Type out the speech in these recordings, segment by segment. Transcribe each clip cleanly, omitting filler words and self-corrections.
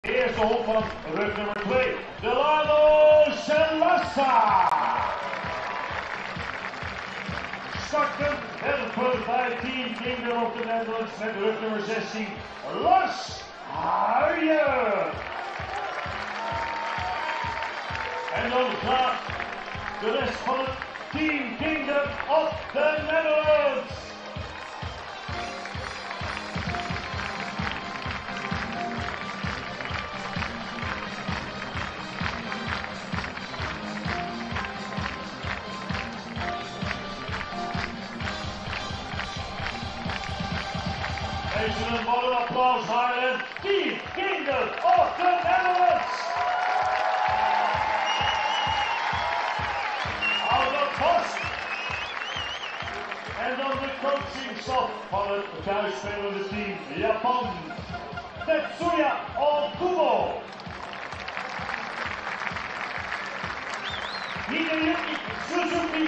Eerste hond van rug nummer 2, Delano Celassa. Starten helpen bij Team Kingdom of the Netherlands met rug nummer 16, Lars Huijen. En dan graag de rest van het Team Kingdom of the Netherlands. Even een mooi applaus voor het Team Kingdom of the Netherlands. Hou dat vast. En dan de coachingstaf van het thuisspelende team Japan. Tetsuya Okubo. Hideyuki Suzuki.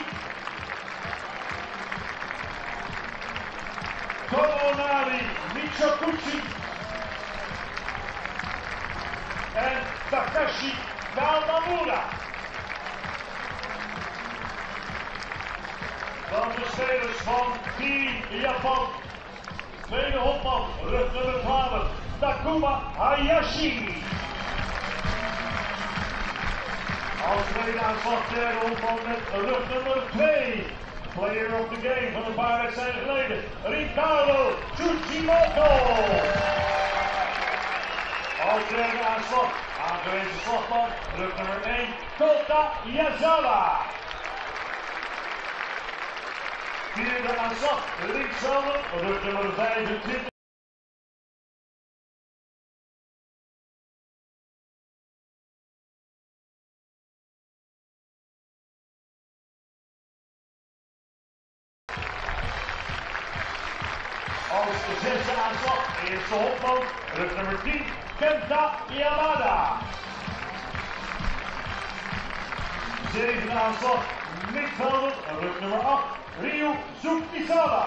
Tomonari Michoguchi en Takashi Nakamura. Dan de spelers van Team Japan. Tweede hopman, rug nummer 12, Takuma Hayashi. Als tweede aanslag derde hopman met rug nummer 2. Player of the game van een paar wedstrijden geleden, Ricardo Tsuchimoto. Als derde aanslag, aangewezen slagman, rug nummer 1, Kota Yazawa. Vierde aanslag, linksvelder, rug nummer 25. Als de zesde aanslag, eerste hopman, rug nummer 10, Kenta Yamada. Zevende aanslag, middenvelder, rug nummer 8, Ryu Zukisawa.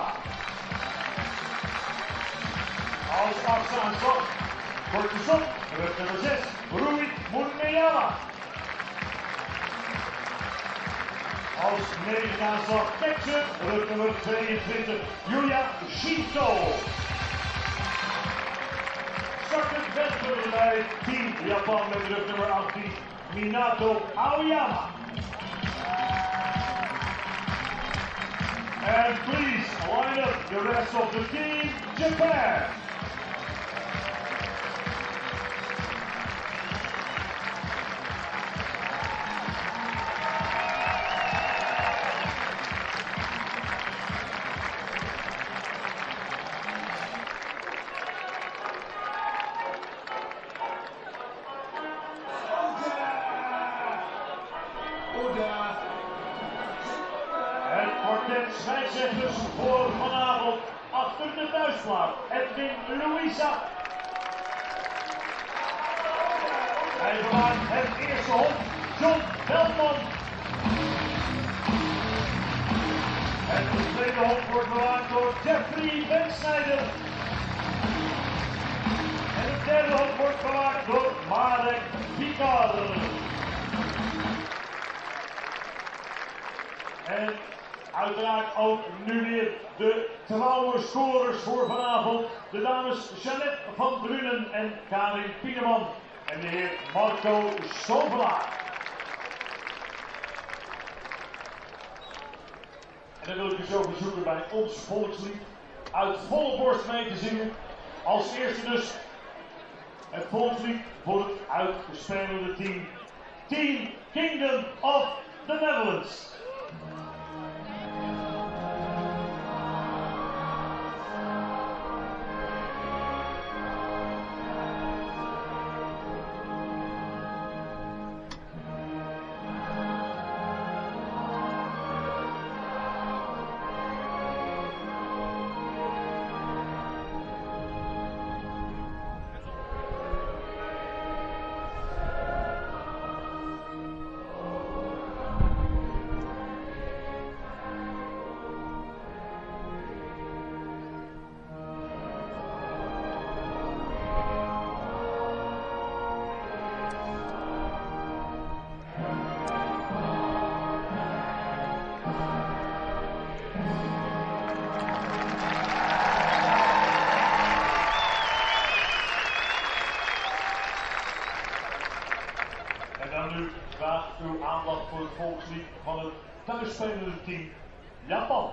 Als achtste aanslag, korte stop, rug nummer 6, Rui Muneyama. Als negende aanslag, Texas, rug nummer 22, Yuya Shinto. Startend wedstrijd bij Team Japan met rug nummer 18, Minato Aoyama. And please line up the rest of the team, Japan. Het kwartet scheidsrechters voor vanavond achter de thuisplaat. Edwin Louisa. Hij bewaart het eerste hond, John Veldman. En de tweede hond wordt bewaard door Jeffrey Bensnijder. En de derde hond wordt bewaard door Marek Pikar. En uiteraard ook nu weer de trouwe scorers voor vanavond. De dames Jeannette van Drunen en Karin Pieneman. En de heer Marco Stovelaar. En dan wil ik u zo verzoeken bij ons volkslied uit volle borst mee te zingen. Als eerste dus het volkslied voor het uitspelende team. Team Kingdom of the Netherlands. Graag uw aandacht voor het volkslied van het thuisspelende team Japan.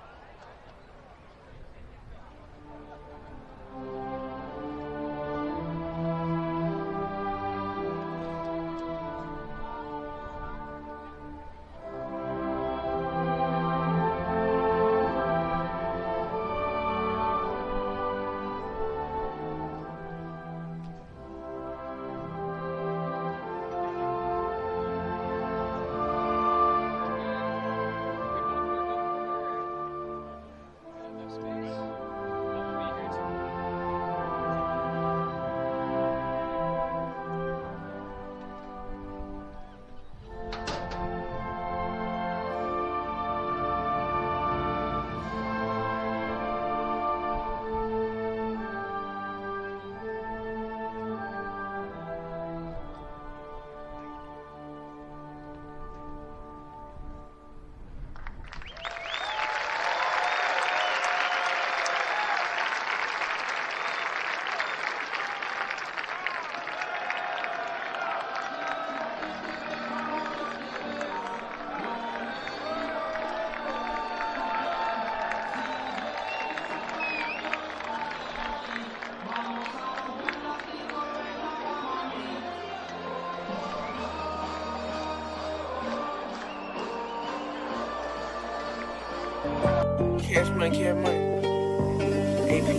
Cash money. AP.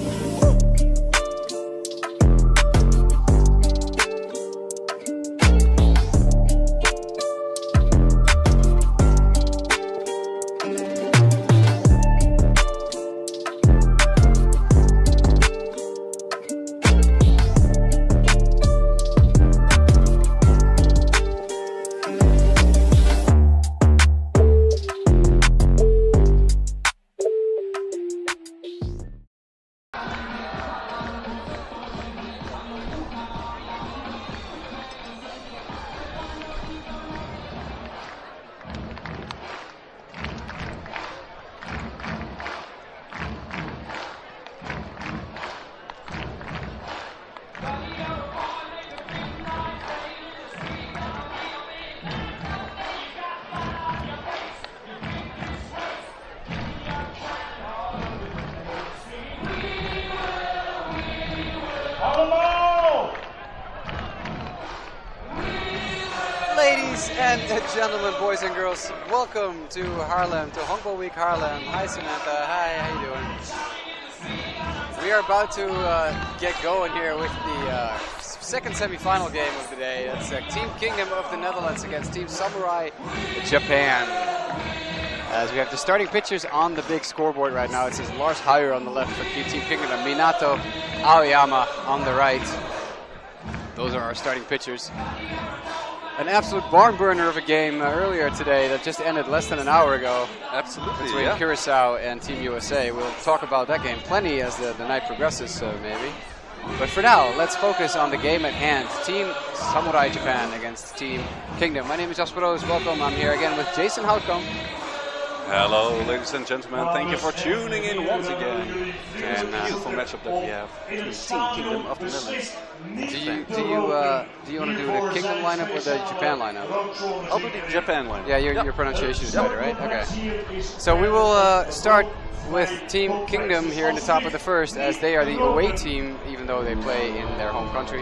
Ladies and gentlemen, boys and girls, welcome to Haarlem, to Honkbalweek Haarlem. Hi Samantha, hi, how you doing? We are about to get going here with the second semi-final game of the day. That's Team Kingdom of the Netherlands against Team Samurai Japan. As we have the starting pitchers on the big scoreboard right now. It says Lars Huyer on the left for Team Kingdom and Minato Aoyama on the right. Those are our starting pitchers. An absolute barn burner of a game earlier today that just ended less than an hour ago. Absolutely, between Curacao and Team USA. We'll talk about that game plenty as the night progresses, maybe. But for now, let's focus on the game at hand. Team Samurai Japan against Team Kingdom. My name is Jasper Roos. Welcome. I'm here again with Jason Houtkamp. Hello, ladies and gentlemen. Thank you for tuning in once again. And a beautiful matchup that we have between Team Kingdom of the Netherlands. Do you want to do the Kingdom lineup or the Japan lineup? I'll do the Japan lineup. Yeah, your pronunciation is better, right? Okay. So we will start with Team Kingdom here in the top of the first, as they are the away team, even though they play in their home country.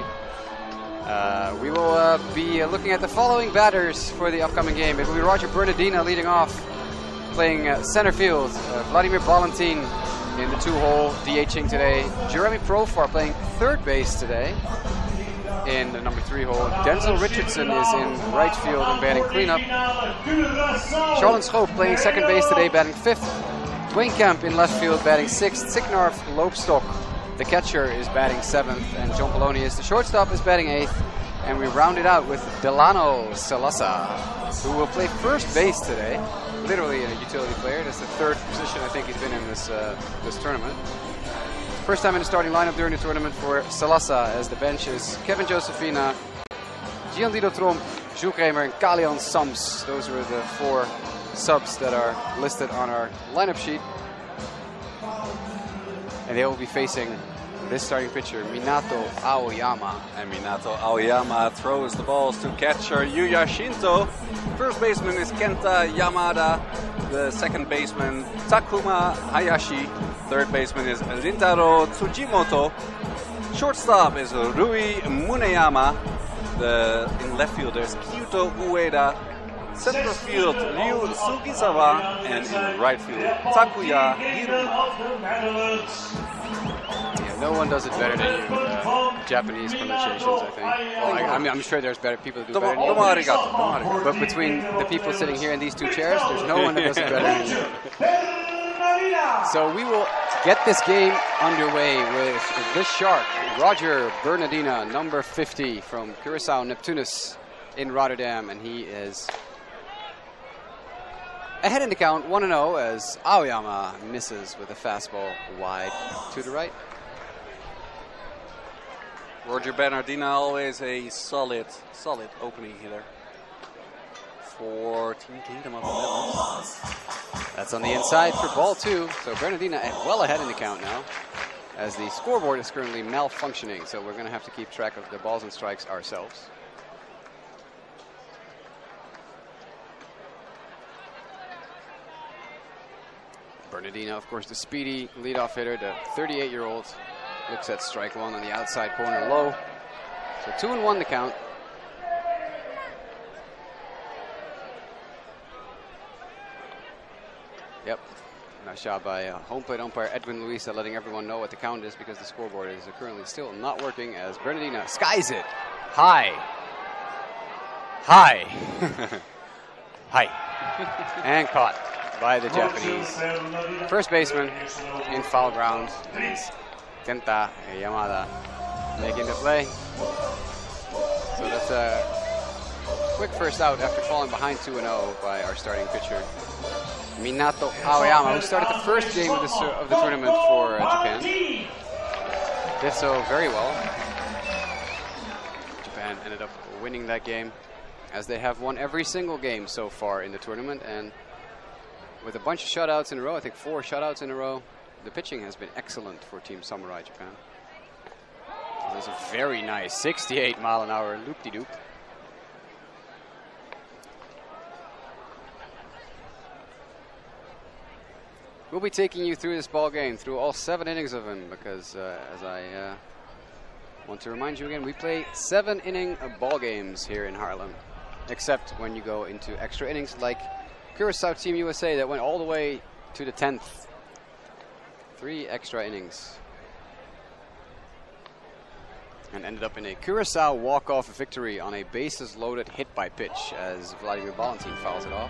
We will be looking at the following batters for the upcoming game. It will be Roger Bernardina leading off, playing center field. Vladimir Valentin in the 2-hole, DHing today. Jeremy Profar playing third base today in the number 3-hole. Denzel Richardson is in right field and batting cleanup. Charlon Schoof playing second base today, batting 5th. Dwayne Kemp in left field, batting 6th. Signarf Loopstok, the catcher, is batting 7th. And John Polonius, the shortstop, is batting 8th. And we round it out with Delano Salasa, who will play first base today. Literally a utility player. That's the third position I think he's been in this tournament. First time in the starting lineup during the tournament for Salasa, as the bench is Kevin Josephina, Gianlido Tromp, Jules Kramer, and Kalian Sams. Those were the 4 subs that are listed on our lineup sheet. And they will be facing this starting pitcher, Minato Aoyama. And Minato Aoyama throws the balls to catcher Yuya Shinto. First baseman is Kenta Yamada. The second baseman, Takuma Hayashi. Third baseman is Rintaro Tsujimoto. Shortstop is Rui Muneyama. In left field there's Kyuto Ueda. Center field Ryu Sugizawa. And in right field Takuya Hiruma. Yeah, no one does it better than you. Japanese pronunciations, I think. Well, I'm sure there's better people that do better than you. But between the people sitting here in these two chairs, there's no one that does it better than you. So we will get this game underway with this shark, Roger Bernardina, number 50 from Curaçao Neptunus in Rotterdam, and he is ahead in the count, 1-0, as Aoyama misses with a fastball wide to the right. Roger Bernardina, always a solid opening hitter for Team Kingdom of the Netherlands. That's on the inside for ball 2. So Bernardina well ahead in the count now, as the scoreboard is currently malfunctioning. So we're going to have to keep track of the balls and strikes ourselves. Bernardina, of course, the speedy leadoff hitter, the 38-year-old, looks at strike one on the outside corner low. So 2-1 the count. Yep. Nice job by home plate umpire Edwin Luisa, letting everyone know what the count is, because the scoreboard is currently still not working, as Bernardina skies it high. High. And caught by the Japanese first baseman in foul ground. It's Kenta Yamada making the play. So that's a quick first out after falling behind 2-0 by our starting pitcher, Minato Aoyama, who started the first game of the tournament for Japan. Did so very well. Japan ended up winning that game, as they have won every single game so far in the tournament, and with a bunch of shutouts in a row, I think 4 shutouts in a row, the pitching has been excellent for Team Samurai Japan. There's a very nice 68-mile-an-hour loop-de-doop. We'll be taking you through this ball game, through all 7 innings of him, because as I want to remind you again, we play 7-inning ball games here in Haarlem, except when you go into extra innings, like Curaçao Team USA that went all the way to the 10th. 3 extra innings. And ended up in a Curaçao walk-off victory on a bases-loaded hit by pitch, as Vladimir Valentin fouls it off.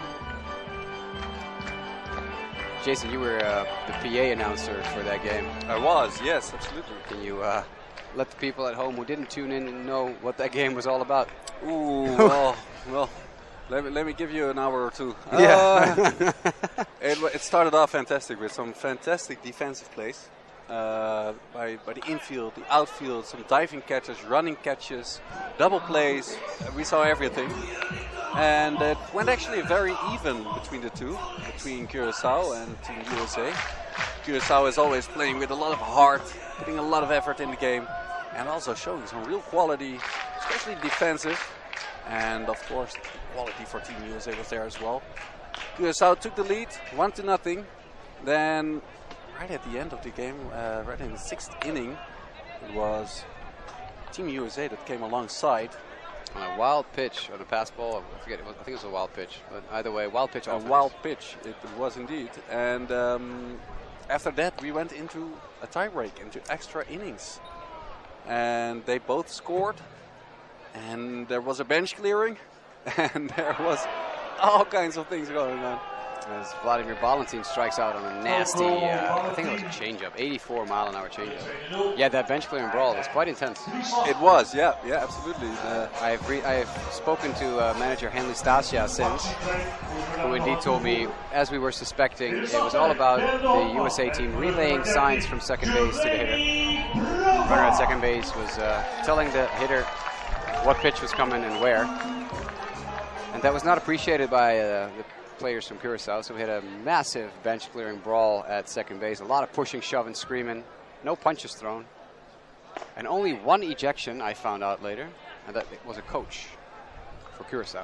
Jason, you were the PA announcer for that game. I was, yes, absolutely. Can you let the people at home who didn't tune in know what that game was all about? Ooh, well, let me give you an hour or two. Yeah. It started off fantastic with some fantastic defensive plays by the infield, the outfield, some diving catches, running catches, double plays. We saw everything. And it went actually very even between the two, between Curaçao and Team USA. Curaçao is always playing with a lot of heart, putting a lot of effort in the game, and also showing some real quality, especially defensive. And of course, the quality for Team USA was there as well. Curaçao took the lead, 1-0. Then, right at the end of the game, right in the 6th inning, it was Team USA that came alongside. On a wild pitch, or the pass ball, I forget, I think it was a wild pitch, but either way, wild pitch offense. A wild pitch, it was indeed. And after that, we went into a tiebreak, into extra innings. And they both scored, and there was a bench clearing, and there was all kinds of things going on. As Vladimir Valentin strikes out on a nasty, I think it was a changeup, 84-mile-an-hour changeup. Yeah, that bench clearing brawl was quite intense. It was, yeah, absolutely. I have spoken to manager Henley Stasia since, who indeed told me, as we were suspecting, it was all about the USA team relaying signs from second base to the hitter. Runner at second base was telling the hitter what pitch was coming and where. And that was not appreciated by the players from Curaçao, so we had a massive bench clearing brawl at second base. A lot of pushing, shoving, screaming. No punches thrown. And only one ejection, I found out later, and that it was a coach for Curacao.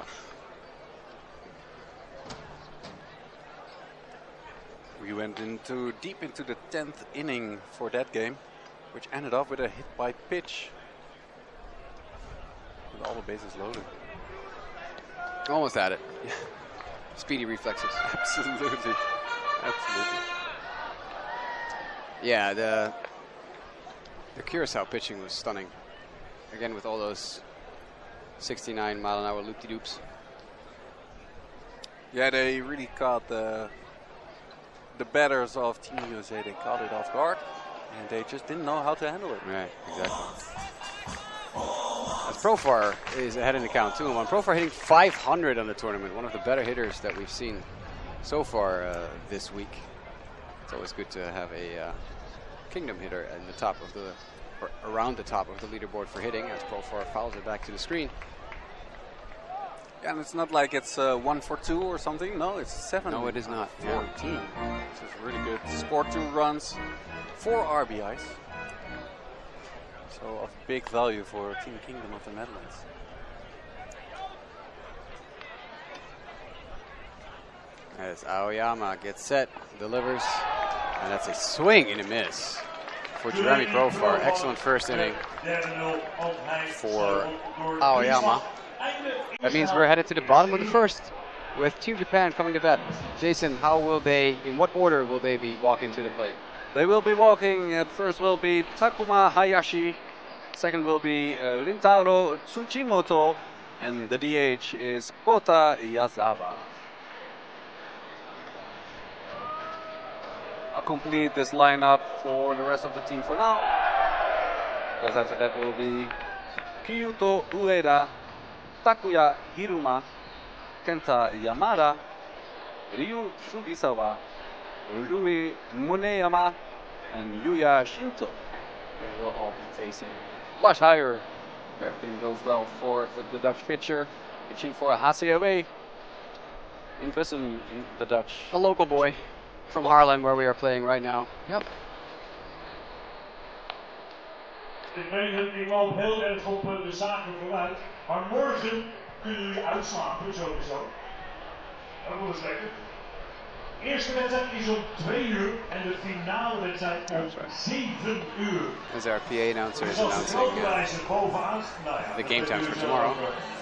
We went deep into the 10th inning for that game, which ended up with a hit by pitch. With all the bases loaded. Almost had it. Speedy reflexes. Absolutely. Absolutely. Yeah, the Curacao pitching was stunning. Again, with all those 69-mile-an-hour loop-de-doops. Yeah, they really caught the batters of Team USA. They caught it off guard, and they just didn't know how to handle it. Right, exactly. As Profar is ahead in the count, 2-1. Profar hitting 500 on the tournament, one of the better hitters that we've seen so far this week. It's always good to have a Kingdom hitter in the top of the, or around the top of the leaderboard for hitting, as Profar fouls it back to the screen. Yeah, and it's not like it's 1 for 2 or something. No, it's 7. No, it is not. 14. This is really good. Scored 2 runs, 4 RBIs. So of big value for Team Kingdom of the Netherlands. As Aoyama gets set, delivers, and that's a swing and a miss for Jeremy Profar. Excellent first inning for Aoyama. That means we're headed to the bottom of the first with Team Japan coming to bat. Jason, how will they, in what order will they be walking to the plate? They will be walking. At first will be Takuma Hayashi. Second will be Rintaro Tsuchimoto. And the DH is Kota Yazawa. I'll complete this lineup for the rest of the team for now. Because after that will be Kyuto Ueda, Takuya Hiruma, Kenta Yamada, Ryu Fujisawa, Rui Muneyama, and Yuya Shinto. They will all be facing much higher. Everything goes well for the Dutch pitcher, pitching for Haseawe. Interesting in the Dutch. A local boy from Haarlem, where we are playing right now. Yep. Ik weet dat die loopt heel erg op de zaken vooruit. Maar morgen kunnen jullie uitslapen, sowieso. Dat wordt lekker. De eerste wedstrijd is om 2 uur en de finale wedstrijd om 7 uur. As our PA announcer is Dus als de announcing grootprijzen bovenaan, nou ja, the game times for tomorrow.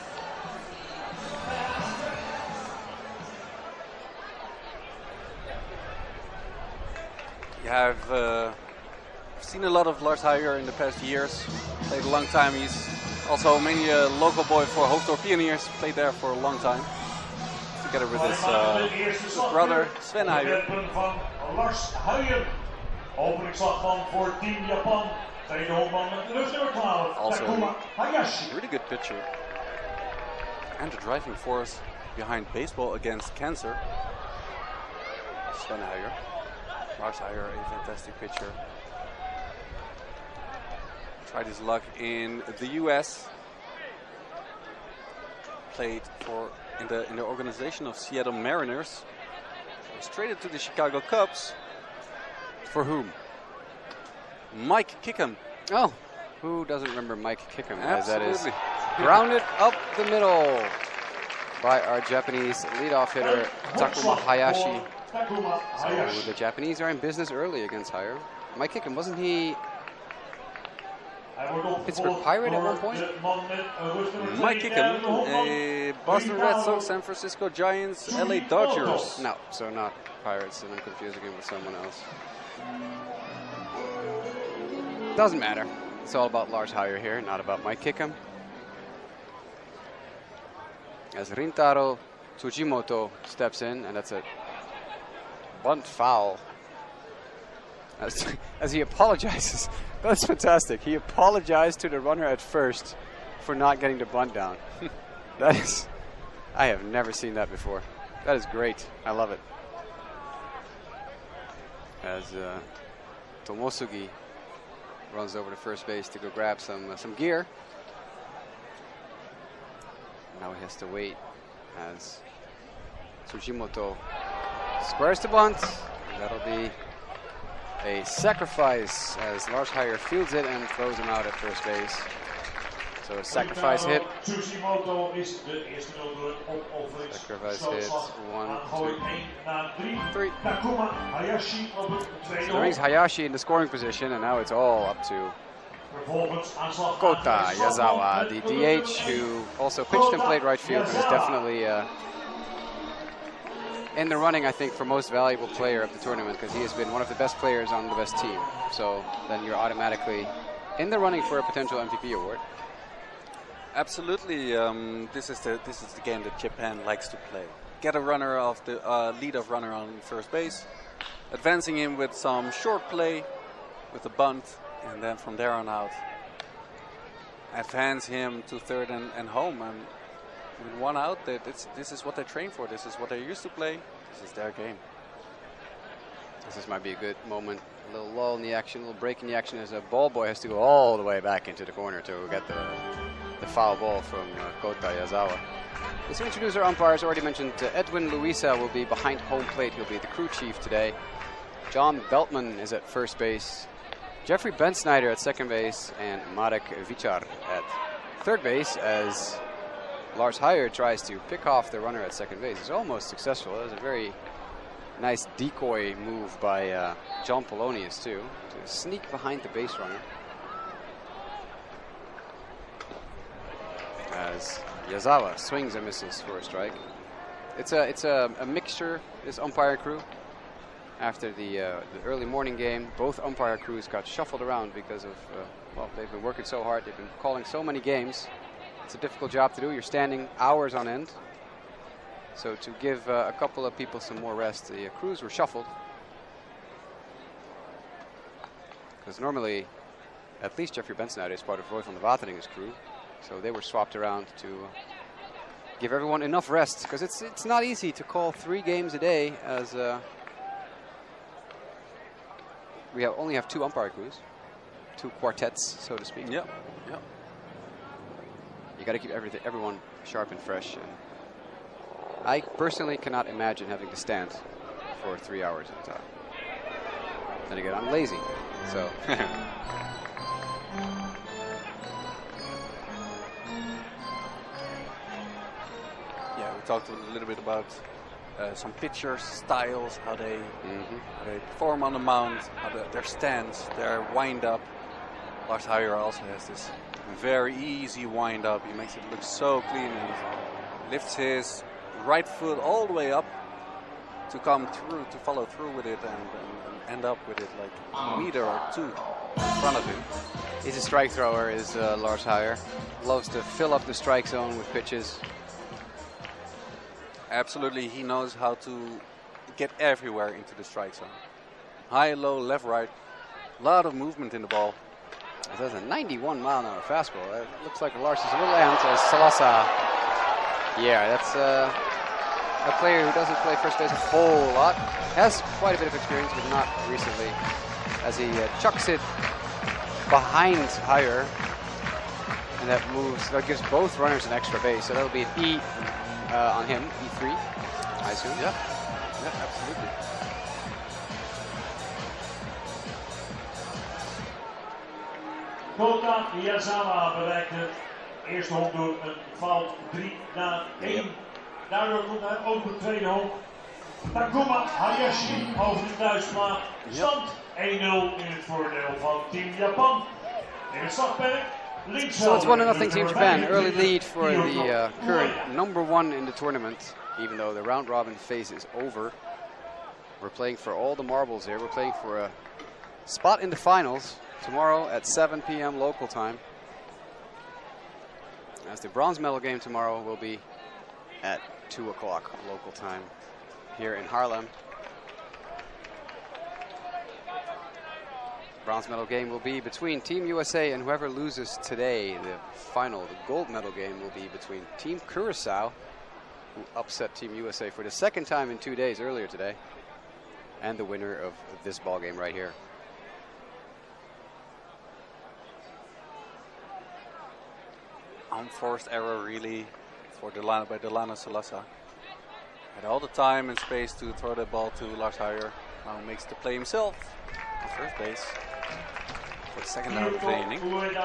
Yeah, I've seen a lot of Lars Huijer in the past years. Played a long time. He's also mainly a local boy for Hoofddorp Pioneers. Played there for a long time. Together with his brother Sven Huijer. Van Lars Huijer. Openingsslag van voor Team Japan. Tweede hoofdman met de nummer 12. Also Takuma Hayashi. a really good pitcher. And the driving force behind baseball against cancer. Sven Huijer. Lars Huijer, a fantastic pitcher. Tried his luck in the US. Played in the organization of Seattle Mariners. Was traded to the Chicago Cubs. For whom? Mike Kickham. Oh, who doesn't remember Mike Kickham? As that is Absolutely. grounded up the middle by our Japanese leadoff hitter Takuma Hayashi. So the Japanese are in business early against Huijer. Mike Kickham, wasn't he Pittsburgh Pirate at one point? Mike Kickham, a Boston Red Sox, San Francisco Giants, LA Dodgers. No, so not Pirates, and I'm confusing him with someone else. Doesn't matter. It's all about Lars Huijer here, not about Mike Kickham. As Rintaro Tsujimoto steps in, and that's a bunt foul. As he apologizes. That's fantastic. He apologized to the runner at first for not getting the bunt down. That is, I have never seen that before. That is great. I love it. As Tomosugi runs over to first base to go grab some gear. Now he has to wait as Tsujimoto squares to bunt. That'll be a sacrifice as Lars Heijer fields it and throws him out at first base. So a sacrifice hit. Sacrifice hit. 1, 2, 3. So that brings Hayashi into scoring position, and now it's all up to Kota Yazawa, the DH, who also pitched and played right field, but is definitely in the running, I think, for most valuable player of the tournament, because he has been one of the best players on the best team. So then you're automatically in the running for a potential MVP award. Absolutely, this is the game that Japan likes to play. Get a runner off the lead-off runner on first base, advancing him with some short play, with a bunt, and then from there on out, advance him to third and home. And with one out, this is what they train for. This is what they used to play. This is their game. This might be a good moment. A little lull in the action, a little break in the action as a ball boy has to go all the way back into the corner to get the foul ball from Kota Yazawa. Let's introduce our umpires. Already mentioned Edwin Luisa will be behind home plate. He'll be the crew chief today. John Beltman is at first base. Jeffrey Bensnyder at second base. And Marek Vichar at third base as Lars Heijer tries to pick off the runner at second base. He's almost successful. That was a very nice decoy move by John Polonius, too, to sneak behind the base runner. As Yazawa swings and misses for a strike. It's a mixture, this umpire crew. After the early morning game, both umpire crews got shuffled around because of, well, they've been working so hard. They've been calling so many games. It's a difficult job to do. You're standing hours on end. So to give a couple of people some more rest, the crews were shuffled. Because normally, at least Jeffrey Bensnyder is part of Roy van der Wateringer's crew. So they were swapped around to give everyone enough rest. Because it's not easy to call 3 games a day as we only have 2 umpire crews. 2 quartets, so to speak. Yeah, yeah. You got to keep everyone sharp and fresh. And I personally cannot imagine having to stand for 3 hours at a time. Then again, I'm lazy, so. Yeah, we talked a little bit about some pitcher styles, how they perform on the mound, how their stance, their wind-up. Lars Heijer also has this very easy wind-up. He makes it look so clean, and he lifts his right foot all the way up to come through, to follow through with it and end up with it like a meter or 2 in front of him. He's a strike thrower, is Lars Heijer. Loves to fill up the strike zone with pitches. Absolutely, he knows how to get everywhere into the strike zone. High, low, left, right. A lot of movement in the ball. That's a 91-mile-an-hour fastball. It looks like Lars is a little amped as Salasa. Yeah, that's a player who doesn't play first base a whole lot. Has quite a bit of experience, but not recently. As he chucks it behind Heijer. And that gives both runners an extra base. So that'll be an E on him, E3, I assume. Yeah, absolutely. Kota Yazawa bereikt het eerste honk door een fout 3-1. Daardoor komt hij ook op de tweede honk. Takuma Hayashi over de thuisplaat. Stand 1-0 in het voordeel van Team Japan. In het slagperk. So it's 1-0 Team Japan. Early lead for the current #1 in the tournament, even though the round robin phase is over. We're playing for all the marbles here. We're playing for a spot in the finals tomorrow at 7 p.m. local time. As the bronze medal game tomorrow will be at 2 o'clock local time here in Haarlem. Bronze medal game will be between Team USA and whoever loses today. The final, the gold medal game, will be between Team Curaçao, who upset Team USA for the 2nd time in 2 days earlier today, and the winner of this ball game right here. Unforced error, really, for by Delano Salasa. Had all the time and space to throw the ball to Lars Heijer. Now makes the play himself. first base for the second out of the inning.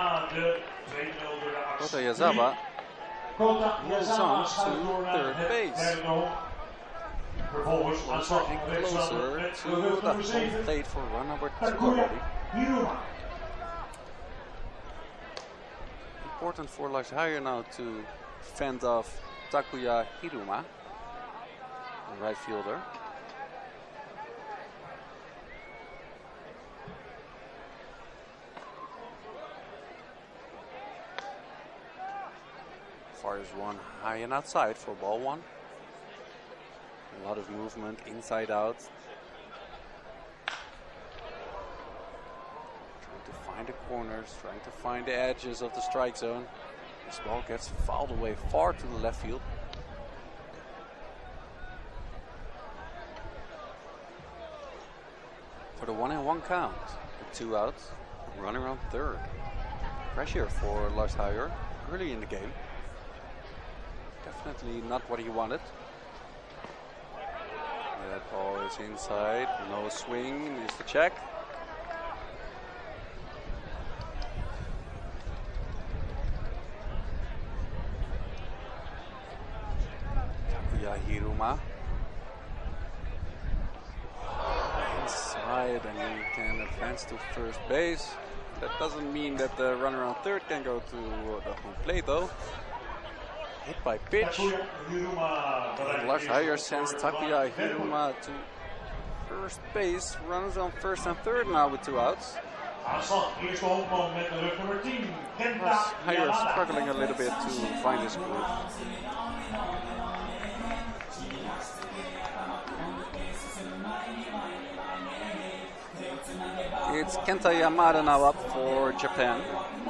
Kota Yazaba moves on to third base. Closer and closer to the home plate for run number 2 already. Important for Lars Heijer now to fend off Takuya Hiruma, the right fielder. Fires one high and outside for ball 1. A lot of movement inside out. Trying to find the corners, trying to find the edges of the strike zone. This ball gets fouled away far to the left field. For the 1-1 count, with 2 outs, runner on third. Pressure for Lars Heijer early in the game. Definitely not what he wanted. That ball is inside, no swing, needs to check. Takuya Hiruma. Inside, and he can advance to first base. That doesn't mean that the runner on third can go to the home plate though. Hit by pitch. Lars Heijer sends Takuya Hiruma to first base. Runners on first and third now with 2 outs. Lars Heijer struggling a little bit to find his groove. It's Kenta Yamada now up for Japan.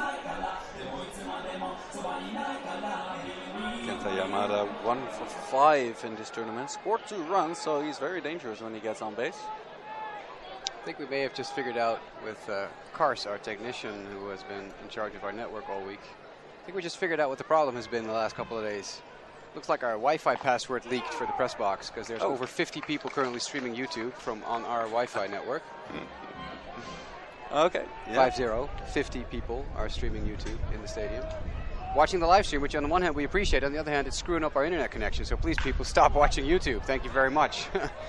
Kenta Yamada 1 for 5 in this tournament. Scored 2 runs, so he's very dangerous when he gets on base. I think we may have just figured out with Kars, our technician who has been in charge of our network all week. I think we just figured out what the problem has been the last couple of days. Looks like our Wi-Fi password leaked for the press box because there's over 50 people currently streaming YouTube from on our Wi-Fi network. Okay. Yeah. 50 people are streaming YouTube in the stadium. Watching the live stream, which on the one hand we appreciate, on the other hand it's screwing up our internet connection. So please, people, stop watching YouTube. Thank you very much.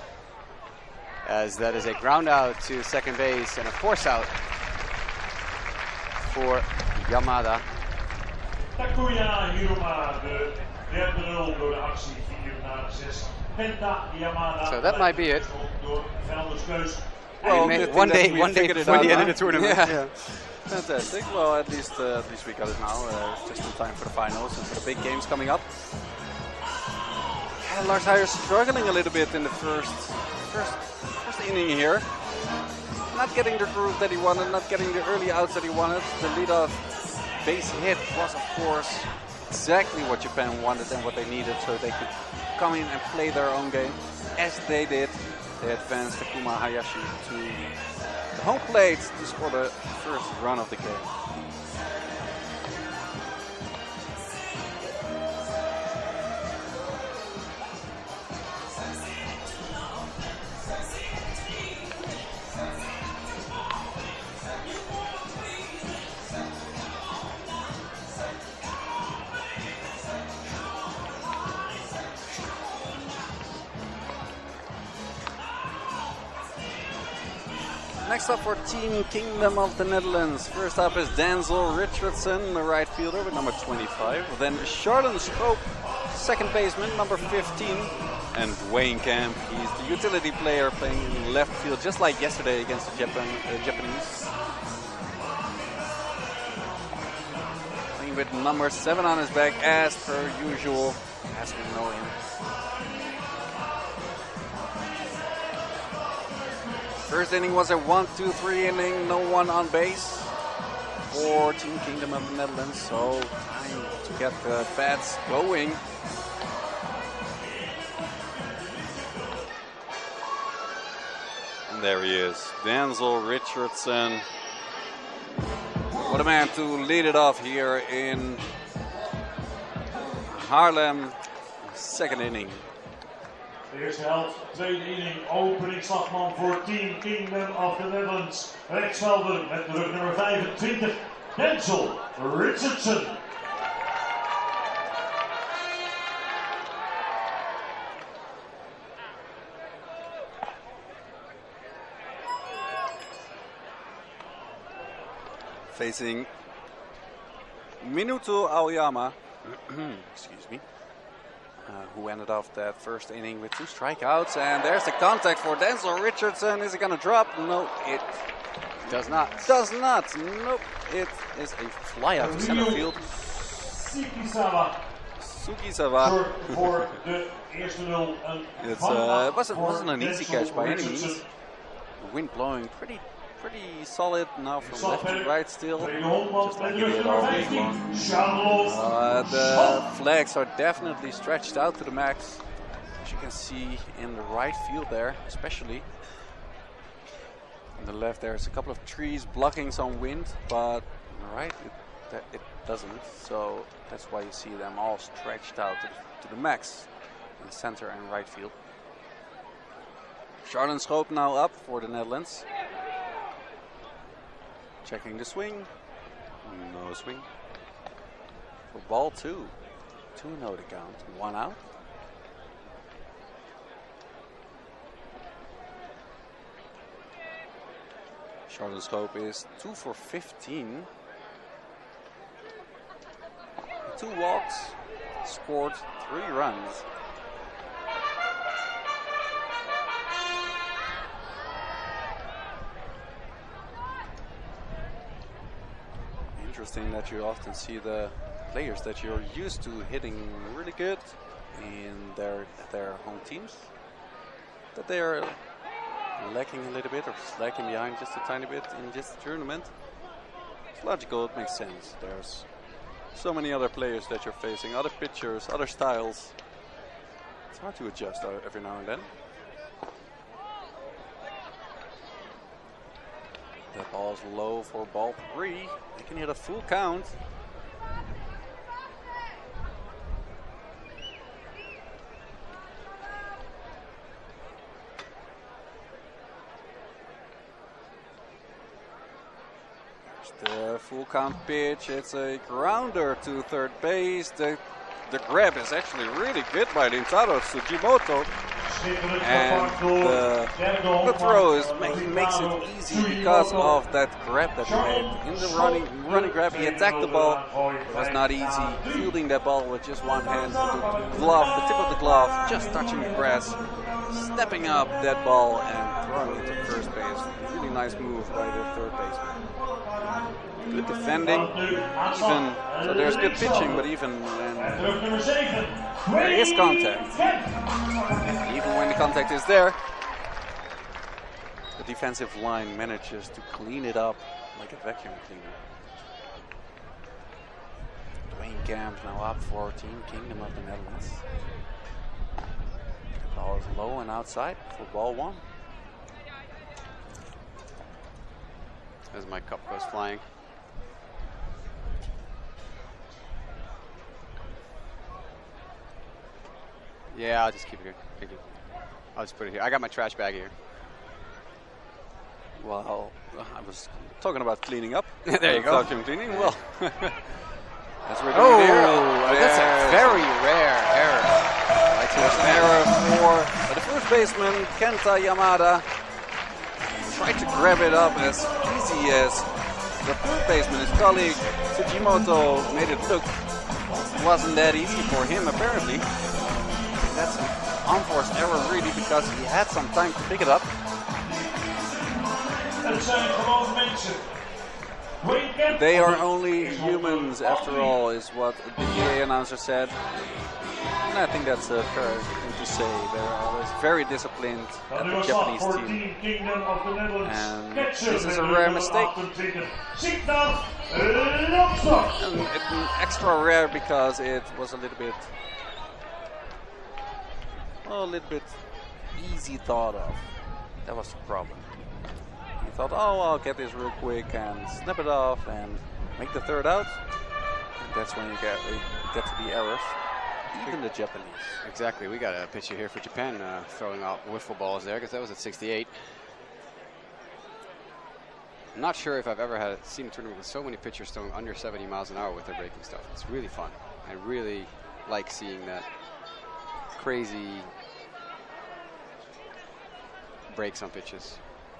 As that is a ground out to second base and a force out for Yamada. Takuya Hiruma, de derde rol door de actie 4-6. Kenta Yamada. So that might be it. Well, one day before the end of the tournament. Yeah. Fantastic. Well, at least we got it now. Just in time for the finals and for the big games coming up. And Lars Heijer struggling a little bit in the first inning here. Not getting the groove that he wanted, not getting the early outs that he wanted. The leadoff base hit was, of course, exactly what Japan wanted and what they needed, so they could come in and play their own game, as they did. They advanced Takuma Hayashi to the home plate to score the first run of the game. Next up for Team Kingdom of the Netherlands. First up is Denzel Richardson, the right fielder with number 25. Then Charlon Stroop, second baseman, number 15. And Wayne Camp, he's the utility player playing in left field, just like yesterday against the Japanese. Playing with number 7 on his back, as per usual, as we know him. First inning was a 1-2-3 inning, no one on base for Team Kingdom of the Netherlands, so time to get the bats going. And there he is, Denzel Richardson. What a man to lead it off here in Haarlem, second inning. De eerste helft, tweede inning, openingsslagman voor Team Kingdom of the Netherlands. Rechtsvelder met de rug nummer 25, Denzel Richardson. Facing Minuto Aoyama, excuse me, who ended off that first inning with 2 strikeouts. And there's the contact for Denzel Richardson. Is it going to drop? No, it does not. Does not. Nope. It is a fly out to center field. Sugisawa. Voor de eerste 0. It wasn't an easy catch by any means. The wind blowing pretty solid now from left to right still, just like it did all week long. The flags are definitely stretched out to the max, as you can see in the right field there, especially. On the left there's a couple of trees blocking some wind, but on the right it doesn't, so that's why you see them all stretched out to the max in the center and right field. Charlotte Schoop now up for the Netherlands. Checking the swing. No swing. For ball 2. 2-0 to count. 1 out. Charlotte Schoop is 2 for 15. 2 walks. Scored 3 runs. Interesting that you often see the players that you're used to hitting really good in their home teams, that they are lacking a little bit or slacking behind just a tiny bit in this tournament. It's logical, it makes sense. There's so many other players that you're facing, other pitchers, other styles. It's hard to adjust every now and then. That ball is low for ball 3. They can hit a full count. There's the full count pitch. It's a grounder to third base. The grab is actually really good by Rintaro Tsujimoto. And the throw is he makes it easy because of that grab that he made. In the running grab, he attacked the ball. It was not easy fielding that ball with just one hand. The glove, the tip of the glove, just touching the grass, stepping up that ball and throwing it to first base. Really nice move by the third baseman. Good defending, even so there's good pitching, but even when there is contact, even when the contact is there, the defensive line manages to clean it up like a vacuum cleaner. Dwayne Camp now up for Team Kingdom of the Netherlands. The ball is low and outside for ball 1. As my cup goes flying. Yeah, I'll just keep it here. Thank you. I'll just put it here. I got my trash bag here. Well, I was talking about cleaning up. There you go. Vacuum cleaning. Well, as we're doing that's a very rare error. There's an error for the first baseman, Kenta Yamada. Tried to grab it up as easy as the third baseman, his colleague Tsujimoto, made it look. It wasn't that easy for him, apparently. That's an unforced error, really, because he had some time to pick it up. They are only humans, after all, is what the PA announcer said. And I think that's a fair thing to say. They're always very disciplined at the Japanese team. And this is a rare mistake. And it's extra rare because it was a little bit easy thought of. That was the problem. He thought, oh, I'll get this real quick and snap it off and make the third out. And that's when you get to the errors. even the Japanese. Exactly. We got a picture here for Japan throwing out wiffle balls there because that was at 68. I'm not sure if I've ever seen a tournament with so many pitchers throwing under 70 miles an hour with their breaking stuff. It's really fun. I really like seeing that crazy breaks on pitches.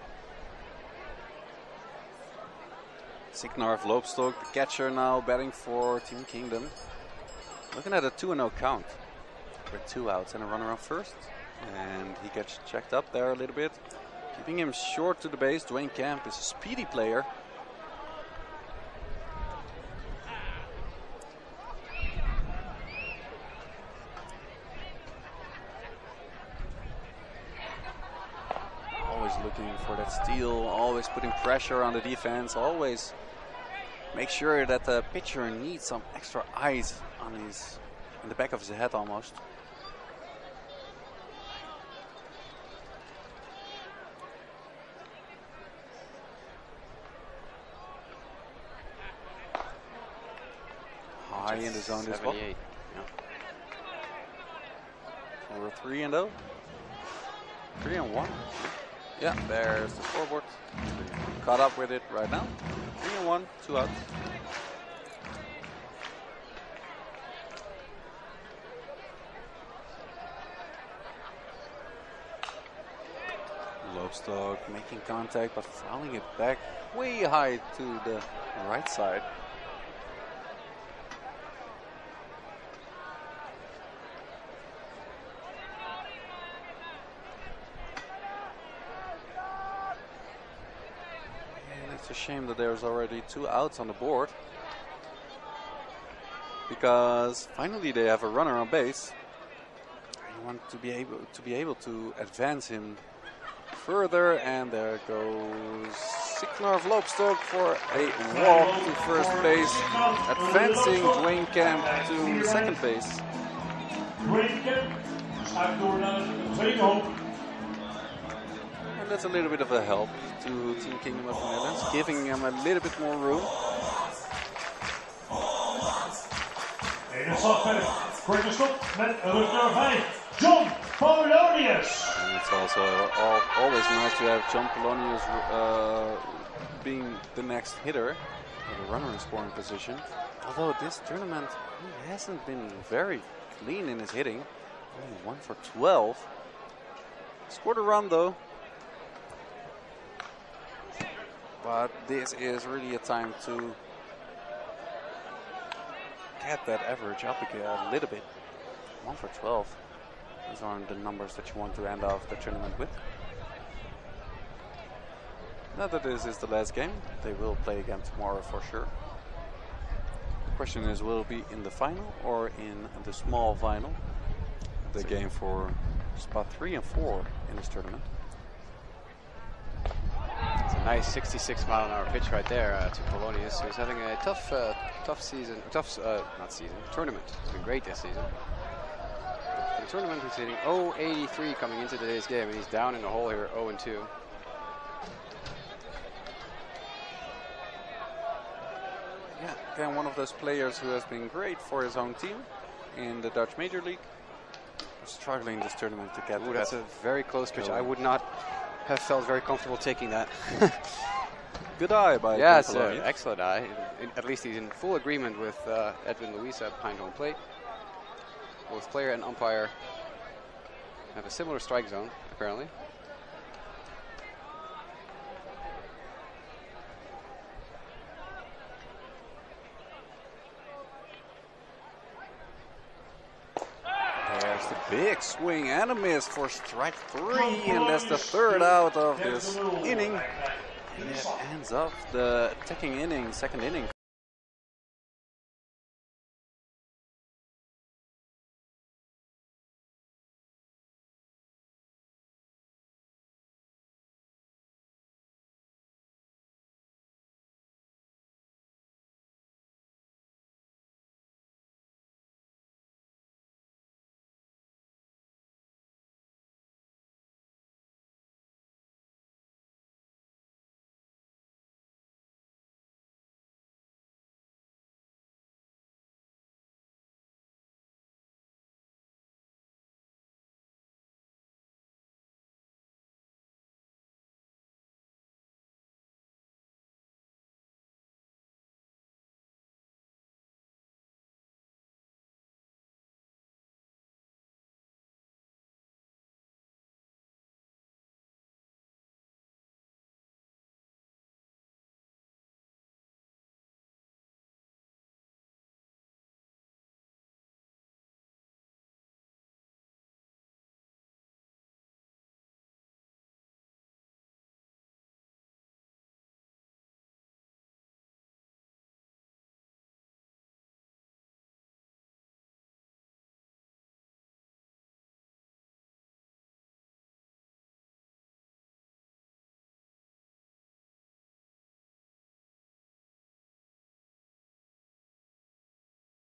Signarv Loopstok, the catcher, now batting for Team Kingdom. Looking at a 2-0 count with 2 outs and a runner on first. And he gets checked up there a little bit. Keeping him short to the base. Dwayne Camp is a speedy player. Always looking for that steal, always putting pressure on the defense, always make sure that the pitcher needs some extra eyes on in the back of his head almost. High in the zone as well. Yeah. We're 3-0. 3-1. Yeah, there's the scoreboard. Caught up with it right now. 3-1, 2 outs. Loopstok making contact but fouling it back way high to the right side. It's a shame that there's already 2 outs on the board, because finally they have a runner on base. You want to be able to advance him further, and there goes Signarv Loopstok for a walk to first base, advancing Dwayne Camp to second base. Dwayne Camp schuift door naar de tweede hoop. And that's a little bit of a help to Team Kingdom of the Netherlands, giving him a little bit more room. En een slag verder. Korte stop met rug naar 5. John Polonius. And it's also always nice to have John Polonius being the next hitter, with a runner in scoring position. Although this tournament, he hasn't been very clean in his hitting. Only 1 for 12. Scored a run though. But this is really a time to get that average up again a little bit. 1 for 12. Those aren't the numbers that you want to end off the tournament with. Now that this is the last game, they will play again tomorrow for sure. The question is, will it be in the final or in the small final? The game for spot 3 and 4 in this tournament. It's a nice 66-mile-an-hour pitch right there to Polonius, who's having a tough season, tournament. It's been great this season. For the tournament, he's hitting 0.83 coming into today's game, and he's down in the hole here, 0-2. Yeah, again, one of those players who has been great for his own team in the Dutch Major League. Struggling this tournament to get. Ooh, that's a very close pitch. I would not have felt very comfortable taking that. Good eye by yeah, it's an excellent eye. At least he's in full agreement with Edwin Luisa behind home plate. Both player and umpire have a similar strike zone, apparently. There's the big swing and a miss for strike 3, and that's the 3rd out of this inning. And it ends up the second inning.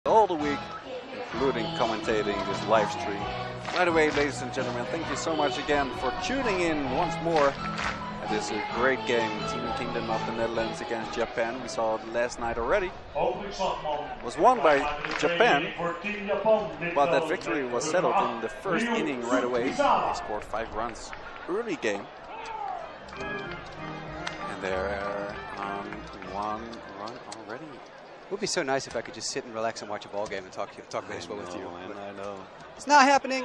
all the week, including commentating this live stream. By the way, ladies and gentlemen, thank you so much again for tuning in once more. It is a great game, Team Kingdom of the Netherlands against Japan. We saw it last night already. It was won by Japan, but that victory was settled in the first inning right away. They scored 5 runs early game. And they're on 1 run already. It would be so nice if I could just sit and relax and watch a ball game and talk baseball with you. I know. It's not happening.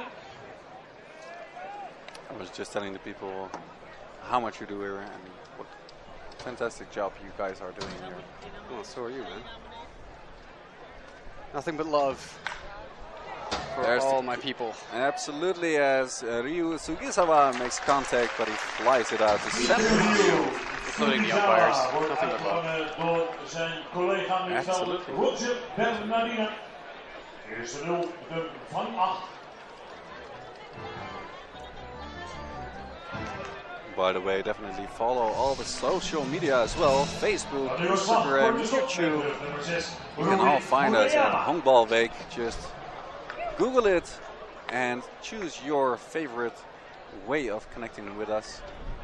I was just telling the people how much you do here and what fantastic job you guys are doing here. Well, so are you, man. Nothing but love for all my people. Absolutely, as Ryu Sugisawa makes contact, but he flies it out to center field. Including the umpires. Nothing but love. Absolutely. By the way, definitely follow all the social media as well. Facebook, Instagram, YouTube. You can all find us at Honkbalweek. Just Google it and choose your favorite way of connecting with us.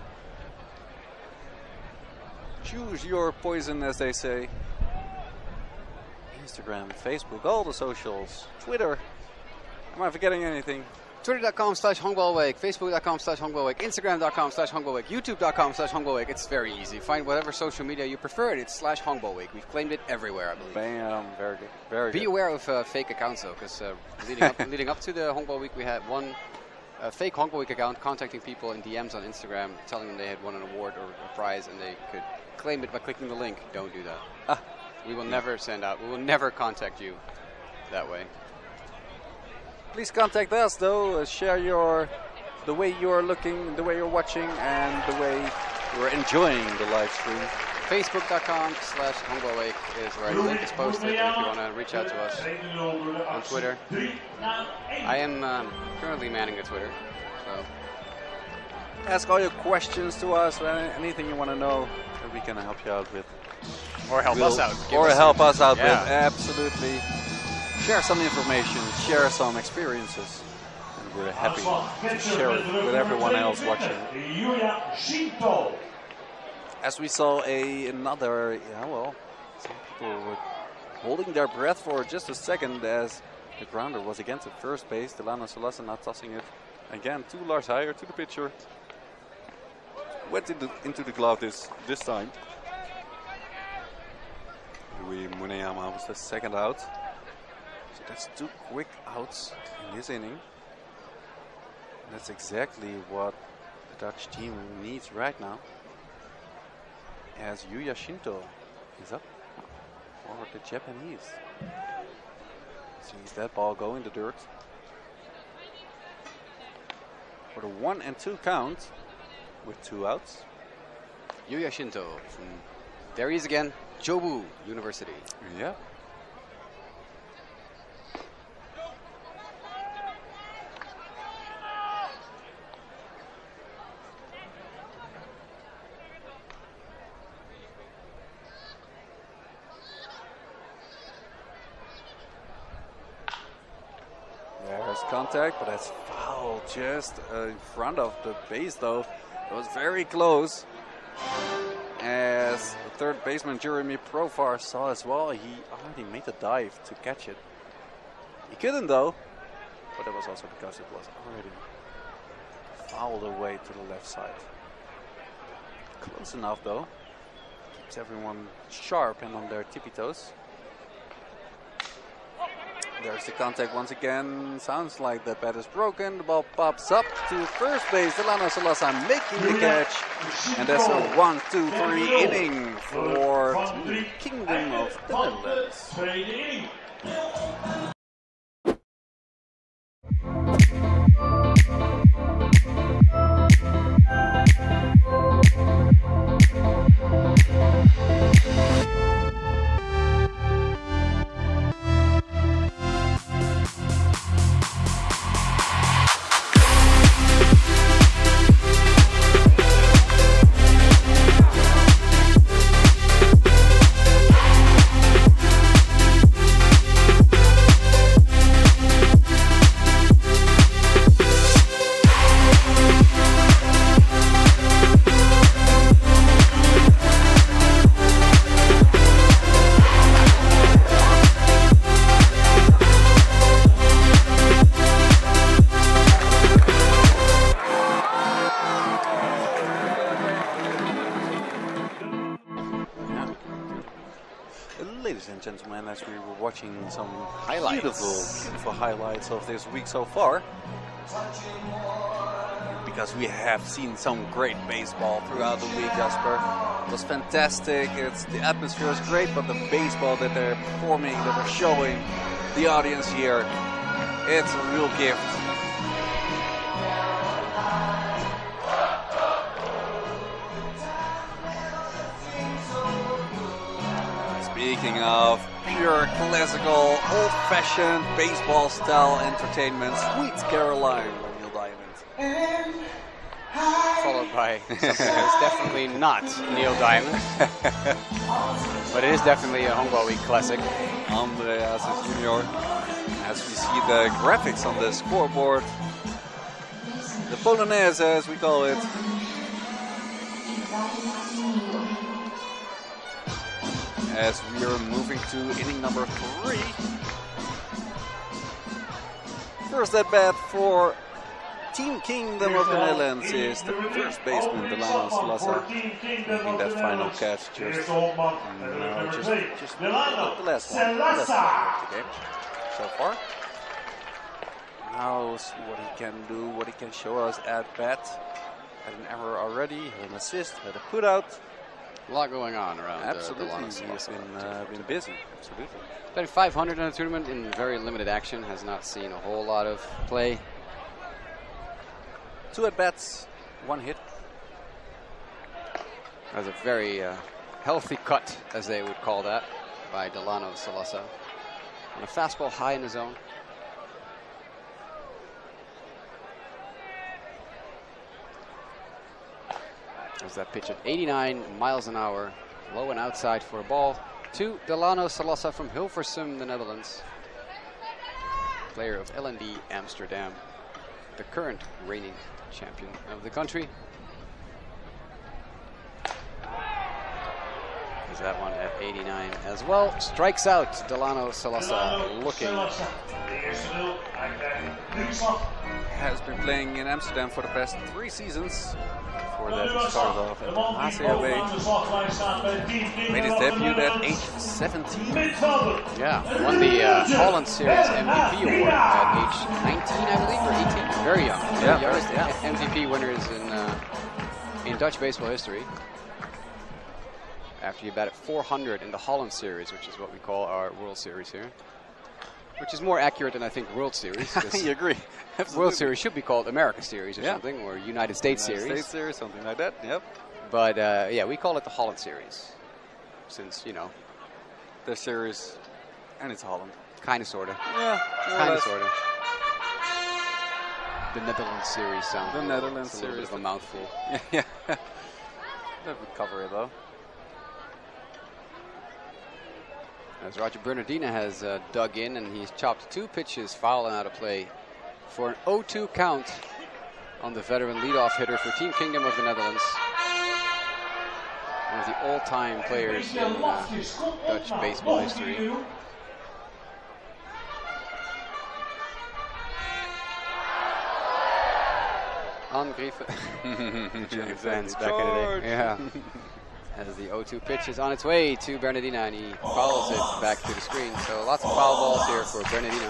Choose your poison, as they say. Instagram, Facebook, all the socials, Twitter. Am I forgetting anything? Twitter.com/Honkbalweek, Facebook.com/Honkbalweek, Instagram.com/Honkbalweek, YouTube.com/Honkbalweek. It's very easy. Find whatever social media you prefer and it's /Honkbalweek. We've claimed it everywhere, I believe. Bam, very good. Very good. Be aware of fake accounts though, because leading up to the Honkbalweek, we had one fake Honkbalweek account contacting people in DMs on Instagram, telling them they had won an award or a prize and they could claim it by clicking the link. Don't do that. We will never send out. We will never contact you that way. Please contact us though. Share the way you are looking, the way you're watching, and the way you're enjoying the live stream. Facebook.com/Honkbalweek is where the link is posted. And if you want to reach out to us on Twitter, I am currently manning the Twitter. So ask all your questions to us. Anything you want to know that we can help you out with, or help us out. Or help us out with. Absolutely. Share some information, share some experiences, and we're happy to share it with everyone else watching. As we saw another, some people were holding their breath for just a second as the grounder was against the first base. Delano Solasa not tossing it again to Lars Heijer, to the pitcher. Went into the glove this time. Rui Muneyama was the second out. So that's 2 quick outs in this inning. That's exactly what the Dutch team needs right now. As Yuya Shinto is up for the Japanese. Sees that ball go in the dirt. For the 1-2 count with 2 outs. Yuya Shinto from, there he is again, Jobu University. Yeah. There's contact, but that's foul just in front of the base though. It was very close. As the third baseman Jeremy Profar saw as well, he already made the dive to catch it. He couldn't though, but that was also because it was already fouled away to the left side. Close enough though. Keeps everyone sharp and on their tippy toes. There's the contact once again. Sounds like the bat is broken. The ball pops up to first base. Delano Solasa making the catch. And that's a 1-2-3 inning for the Kingdom of the Netherlands. and gentlemen, as we were watching some beautiful highlights of this week so far. Because we have seen some great baseball throughout the week, Jasper. It was fantastic. The atmosphere is great, but the baseball that they're performing, that they're showing the audience here, it's a real gift. Speaking of pure classical, old-fashioned baseball-style entertainment, Sweet Caroline by Neil Diamond. Followed by something that's definitely not Neil Diamond. But it is definitely a Honkbalweek classic. Andreas Junior. As we see the graphics on the scoreboard. The Polonaise, as we call it. As we are moving to inning number 3. First at bat for Team Kingdom of the Netherlands is the first baseman, Delano Salazar, making that final catch just the last one of the game so far. Now see what he can do, what he can show us at bat. Had an error already, had an assist, had a put out. A lot going on around. Absolutely, he's been busy. Absolutely. Played 500 in the tournament in very limited action. Has not seen a whole lot of play. 2 at bats, 1 hit. That was a very healthy cut, as they would call that, by Delano Salazar. On a fastball high in the zone. There's that pitch at 89 miles an hour, low and outside for a ball to Delano Salazar from Hilversum, the Netherlands. Player of LND Amsterdam, the current reigning champion of the country. Is that one at 89 as well. Strikes out Delano Salazar, looking. Has been playing in Amsterdam for the past 3 seasons. Before that, he started off at ACAB. Made his debut at age 17. Yeah, won the Holland Series MVP award at age 19, I believe, or 18. Very young. Yeah, youngest MVP winners in Dutch baseball history. After you batted 400 in the Holland Series, which is what we call our World Series here. Which is more accurate than I think World Series. You agree. Absolutely. World Series should be called America Series or something, or United States Series. United States Series, something like that, yep. But yeah, we call it the Holland Series. Since, you know. The series, and it's Holland. Kind of, sort of. Yeah, kind of, sort of. The Netherlands Series sounds the Netherlands Series. A little bit of a mouthful. Yeah. That would cover it, though. As Roger Bernardina has dug in, and he's chopped 2 pitches, foul and out of play for an 0-2 count on the veteran leadoff hitter for Team Kingdom of the Netherlands. One of the all-time players in Dutch baseball history. Angriffen. German fans back in the day. Yeah. As the 0-2 pitch is on its way to Bernardina, and he follows it back to the screen. So lots of foul balls here for Bernardina.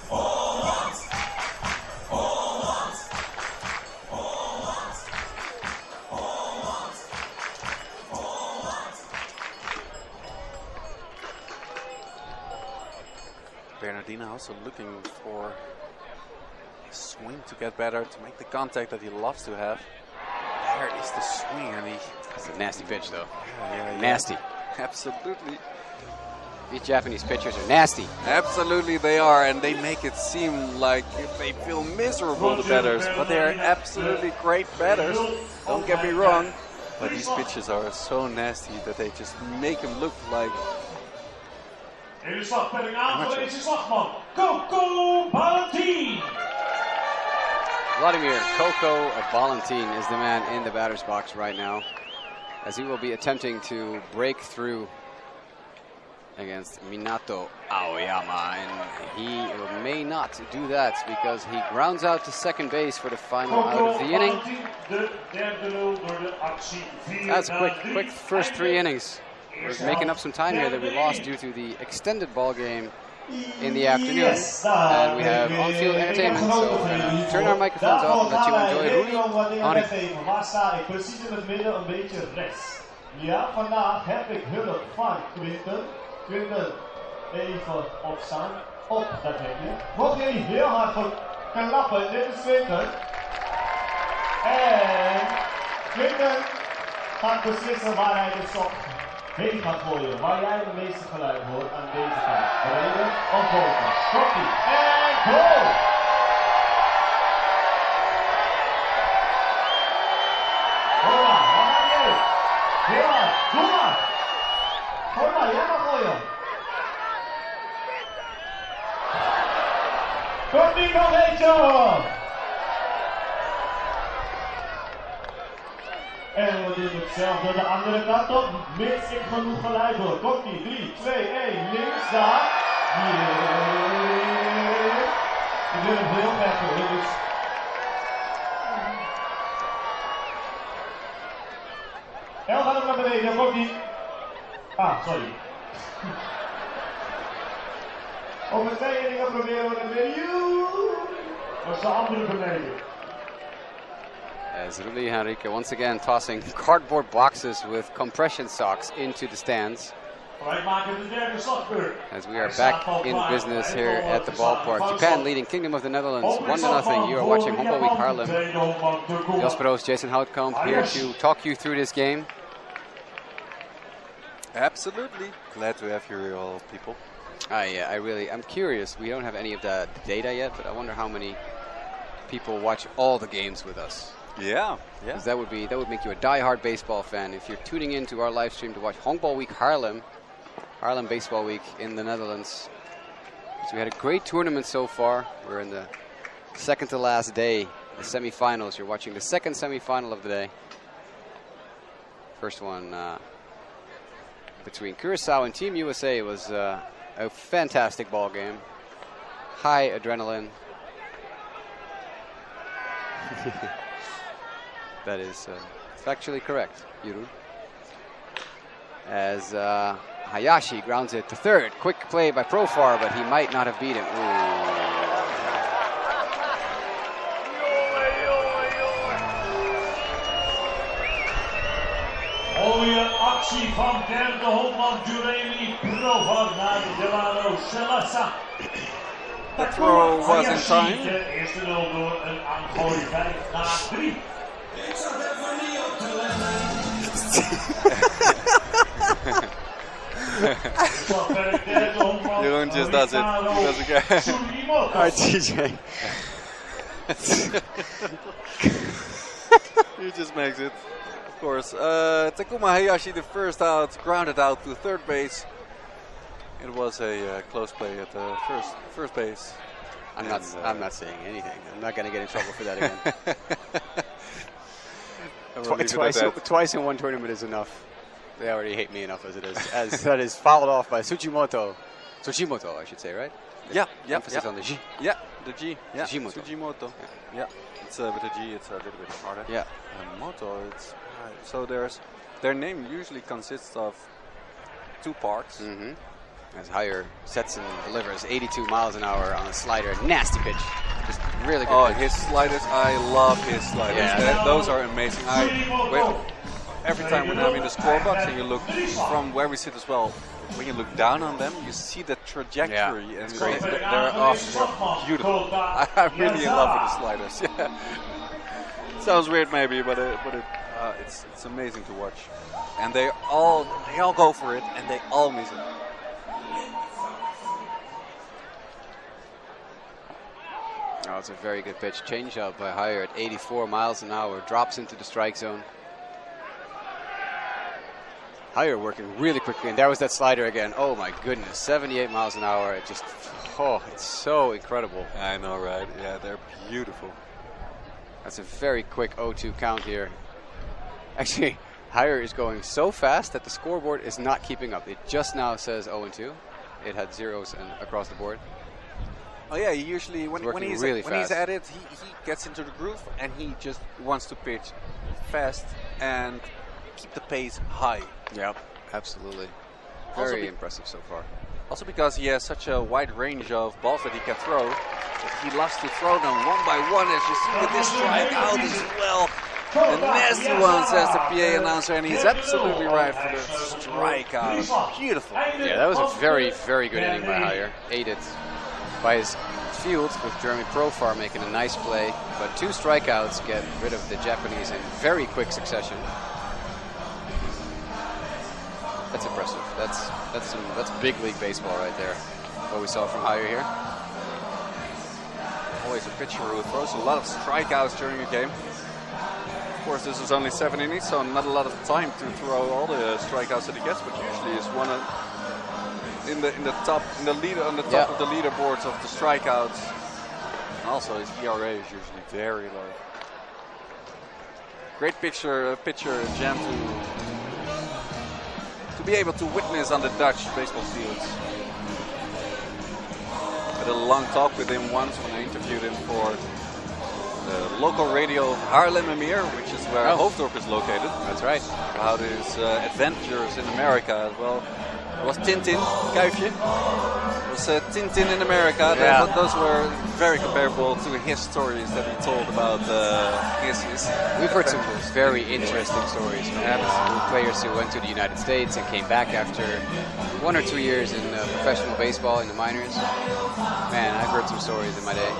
Bernardina also looking for his swing to get better, to make the contact that he loves to have. There is the swing, and it's a nasty pitch, though. Yeah. Nasty. Absolutely. These Japanese pitchers are nasty. Absolutely, they are, and they make it seem like they feel miserable, the batters, but they are absolutely great batters. Don't get me wrong, but these pitches are so nasty that they just make them look like. In de slagpenning aangewezen slagman, Coco Valentin. Vladimir Coco Valentin is the man in the batter's box right now, as he will be attempting to break through against Minato Aoyama, and he may not do that because he grounds out to second base for the final out of the inning. That's a quick first 3 innings. we're making up some time here that we lost due to the extended ball game in the afternoon. And we have on-field entertainment, so we're going to turn our microphones off and let you enjoy Henri. Waar sta ik? Precies in het midden, een beetje rechts. Ja, vandaag heb ik hulp van Quinten. Quinten, even opstaan. Op, dat heb je. Mogen jullie heel hard voor klappen, dit is Quinten. En Quinten gaat beslissen waar hij de sok heen gaat gooien. Waar jij de meeste geluid hoort aan deze kant. Beneden of boven. Komt-ie. En goal! Hoor maar, wat maak je? Heel hard, doe maar! Hoor maar, jij mag gooien. Komt-ie nog eentje! En we doen hetzelfde de andere kant op, mits ik genoeg geluid hoor. Komt ie, 3, 2, 1, links, daar. Ik wil hem heel ver hoor, dus. El gaat hem naar beneden, komt ie. Ah, sorry. Over 2 dingen proberen we het weer. Dat is de andere beneden. As Ruli Henrique once again tossing cardboard boxes with compression socks into the stands. As we are back in business here at the ballpark. Japan leading Kingdom of the Netherlands 1-0. You are watching Honkbalweek Haarlem. Jasper Roos, Jason Houtkamp here to talk you through this game. Absolutely. Glad to have you here, all people. I'm curious. We don't have any of the data yet, but I wonder how many people watch all the games with us. Yeah. Because that would make you a die-hard baseball fan if you're tuning in to our live stream to watch Honkbalweek Haarlem Baseball Week in the Netherlands. So we had a great tournament so far. We're in the second to last day, the semifinals. You're watching the second semifinal of the day. First one between Curaçao and Team USA was a fantastic ball game. High adrenaline. That is factually correct, Yuru. As Hayashi grounds it to third. Quick play by Profar, but he might not have beat him. Mooie actie van derde hoofdman Juremi Profar naar Delano Shalasa. The throw was in time. De eerste 0 door een aangooi 5-3. Ik zat even niet op te letten. Jeroen just does it. He does it again. Alright, TJ. He just makes it. Of course. Takuma Hayashi, the first out, grounded out to third base. It was a close play at the first base. I'm not saying anything. I'm not going to get in trouble for that again. Twice in one tournament is enough. They already hate me enough as it is. As that is fouled off by Tsuchimoto, I should say, right? Yeah. Emphasis on the G. Yeah, the G. Yeah. Tsujimoto. Yeah. It's with the G. It's a little bit harder. Yeah. And Moto. It's so their name usually consists of 2 parts. Mm-hmm. As Higher sets and delivers 82 miles an hour on a slider. Nasty pitch. Just really good pitch. His sliders. I love his sliders. Yeah. Those are amazing. Every time when I'm in the scorebox and you look from where we sit as well, when you look down on them, you see the trajectory. Yeah, and great. They're beautiful. I'm really in love with the sliders. Yeah. Sounds weird maybe, but it's amazing to watch. And they all go for it, and they all miss it. Oh, it's a very good pitch. Change up by Higher at 84 miles an hour. Drops into the strike zone. Higher working really quickly, and there was that slider again. Oh my goodness, 78 miles an hour. It just, it's so incredible. I know, right? Yeah, they're beautiful. That's a very quick 0-2 count here. Actually, Higher is going so fast that the scoreboard is not keeping up. It just now says 0-2. It had zeros across the board. Oh yeah, he usually when he's at it, he gets into the groove and he just wants to pitch fast and keep the pace high. Yep. Absolutely. Very impressive so far. Also because he has such a wide range of balls that he can throw, that he loves to throw them one by one, as you see with this strikeout as well. The nasty one, says the PA announcer, and he's absolutely right for the strikeout. Beautiful. Yeah, that was a very, very good inning by Heyer. Aided by his field with Jeremy Profar making a nice play, but 2 strikeouts get rid of the Japanese in very quick succession. That's impressive. That's big league baseball right there. What we saw from Heyer here. Always a pitcher who throws a lot of strikeouts during a game. Of course, this is only 7 innings, so not a lot of time to throw all the strikeouts that he gets. But usually, is one on the top of the leaderboards of the strikeouts. And also, his ERA is usually very low. Great pitcher Jam to be able to witness on the Dutch baseball fields. I had a long talk with him once when I interviewed him for the local radio of Haarlemmermeer, which is where Hoofddorp is located. That's right. About his adventures in America as well. It was Tintin, Kuifje. It was Tintin in America. Yeah. Those were very comparable to his stories that he told about his We've heard some very interesting stories from players who went to the United States and came back after 1 or 2 years in professional baseball in the minors. Man, I've heard some stories in my day.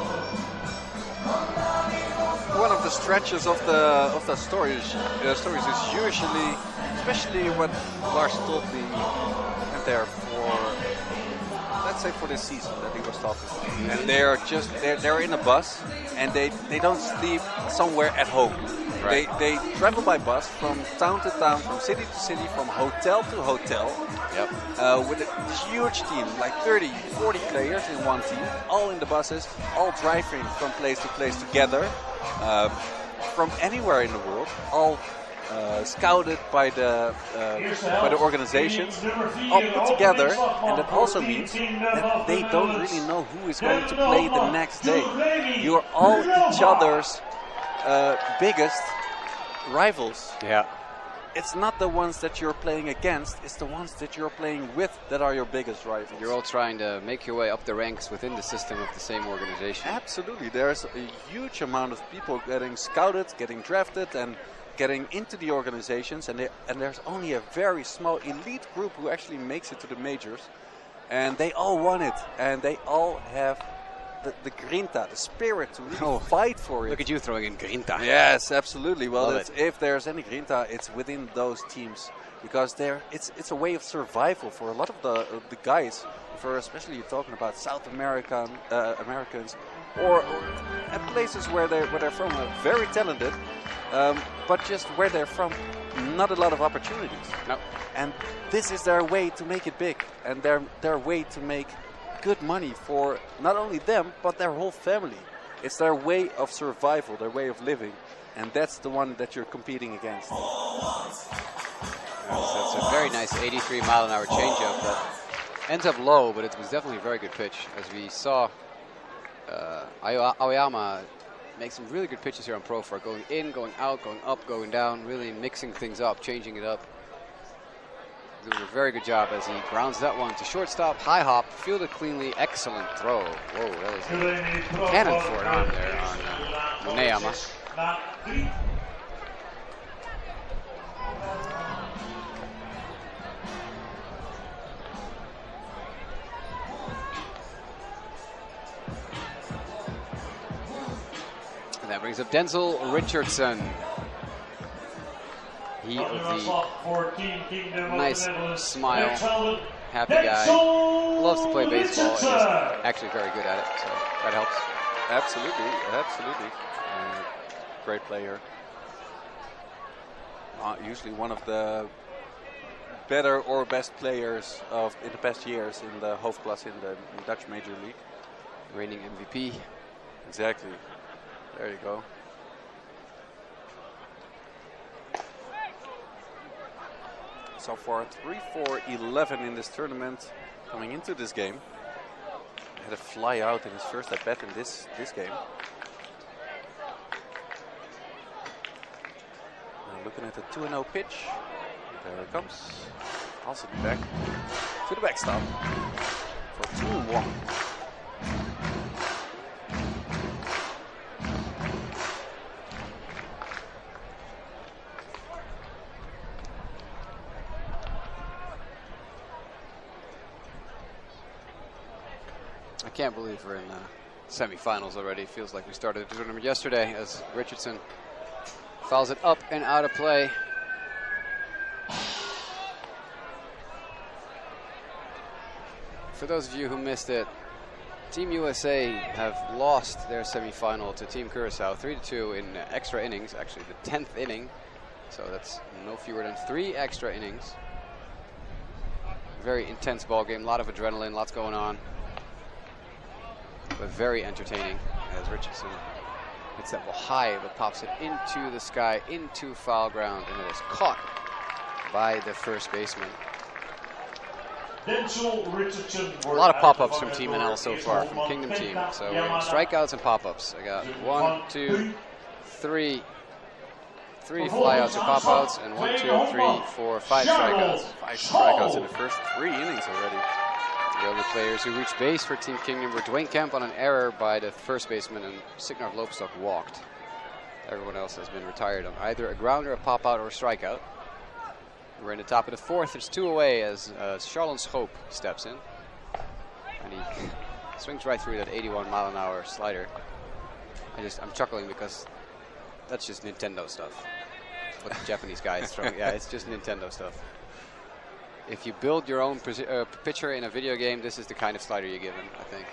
One of the stretches of the stories is usually, especially what Lars told me, went there for, let's say for this season that he was talking, and they're in a bus and they don't sleep somewhere at home. Right. They travel by bus from town to town, from city to city, from hotel to hotel. Yep. With a huge team, like 30, 40 players in one team, all in the buses, all driving from place to place together, from anywhere in the world, all scouted by the organizations, all put together, and that also means that they don't really know who is going to play the next day. You're all each other's biggest rivals. Yeah. It's not the ones that you're playing against, it's the ones that you're playing with that are your biggest rivals. You're all trying to make your way up the ranks within the system of the same organization. Absolutely. There's a huge amount of people getting scouted, getting drafted, and getting into the organizations, and there's only a very small elite group who actually makes it to the majors, and they all want it, and they all have the grinta, the spirit to really fight for it. Look at you throwing in grinta. Yes, absolutely. Well, if there's any grinta, it's within those teams, because it's a way of survival for a lot of the guys. For especially you're talking about South Americans, or at places where they're from, very talented, but just where they're from, not a lot of opportunities. No. And this is their way to make it big, and their way to make good money for not only them but their whole family. It's their way of survival, their way of living, and that's the one that you're competing against. Yes, that's a very nice 83-mile-an-hour changeup that ends up low, but it was definitely a very good pitch. As we saw, Aoyama make some really good pitches here on Profar, going in, going out, going up, going down, really mixing things up, changing it up. Doing a very good job as he grounds that one to shortstop, high hop, fielded cleanly, excellent throw. Whoa, that was a cannon for an arm there on Neyama. And that brings up Denzel Richardson. He of the nice smile, happy guy, loves to play baseball, and is actually very good at it, so that helps. Absolutely. Great player. Usually one of the better or best players in the past years in the Hoofdklasse in the Dutch Major League. Reigning MVP. Exactly. There you go. So far, 3-4-11 in this tournament coming into this game. Had a fly out in his first at bat in this game. Now looking at the 2-0 pitch. There it comes. Also back to the backstop for 2-1. I can't believe we're in semifinals already. Feels like we started the tournament yesterday as Richardson fouls it up and out of play. For those of you who missed it, Team USA have lost their semifinal to Team Curaçao 3-2 in extra innings, actually the 10th inning. So that's no fewer than 3 extra innings. Very intense ball game, a lot of adrenaline, lots going on. But very entertaining as Richardson hits that ball high but pops it into the sky, into foul ground, and it is caught by the first baseman. A lot of pop-ups from Team NL so far, from Kingdom Team. So we're in strikeouts and pop-ups. I got 1, 2, 3. 3 flyouts or pop-outs, and 1, 2, 3, 4, 5 strikeouts. 5 strikeouts in the first 3 innings already. The only players who reached base for Team Kingdom were Dwayne Kemp on an error by the first baseman, and Signar Lopestock walked. Everyone else has been retired on either a grounder, a pop-out, or a strikeout. We're in the top of the 4th. There's 2 away as Charlon Schoop steps in. And he swings right through that 81-mile-an-hour slider. I'm chuckling because that's just Nintendo stuff. What the Japanese guy is throwing. Yeah, it's just Nintendo stuff. If you build your own pitcher in a video game, this is the kind of slider you give him, I think.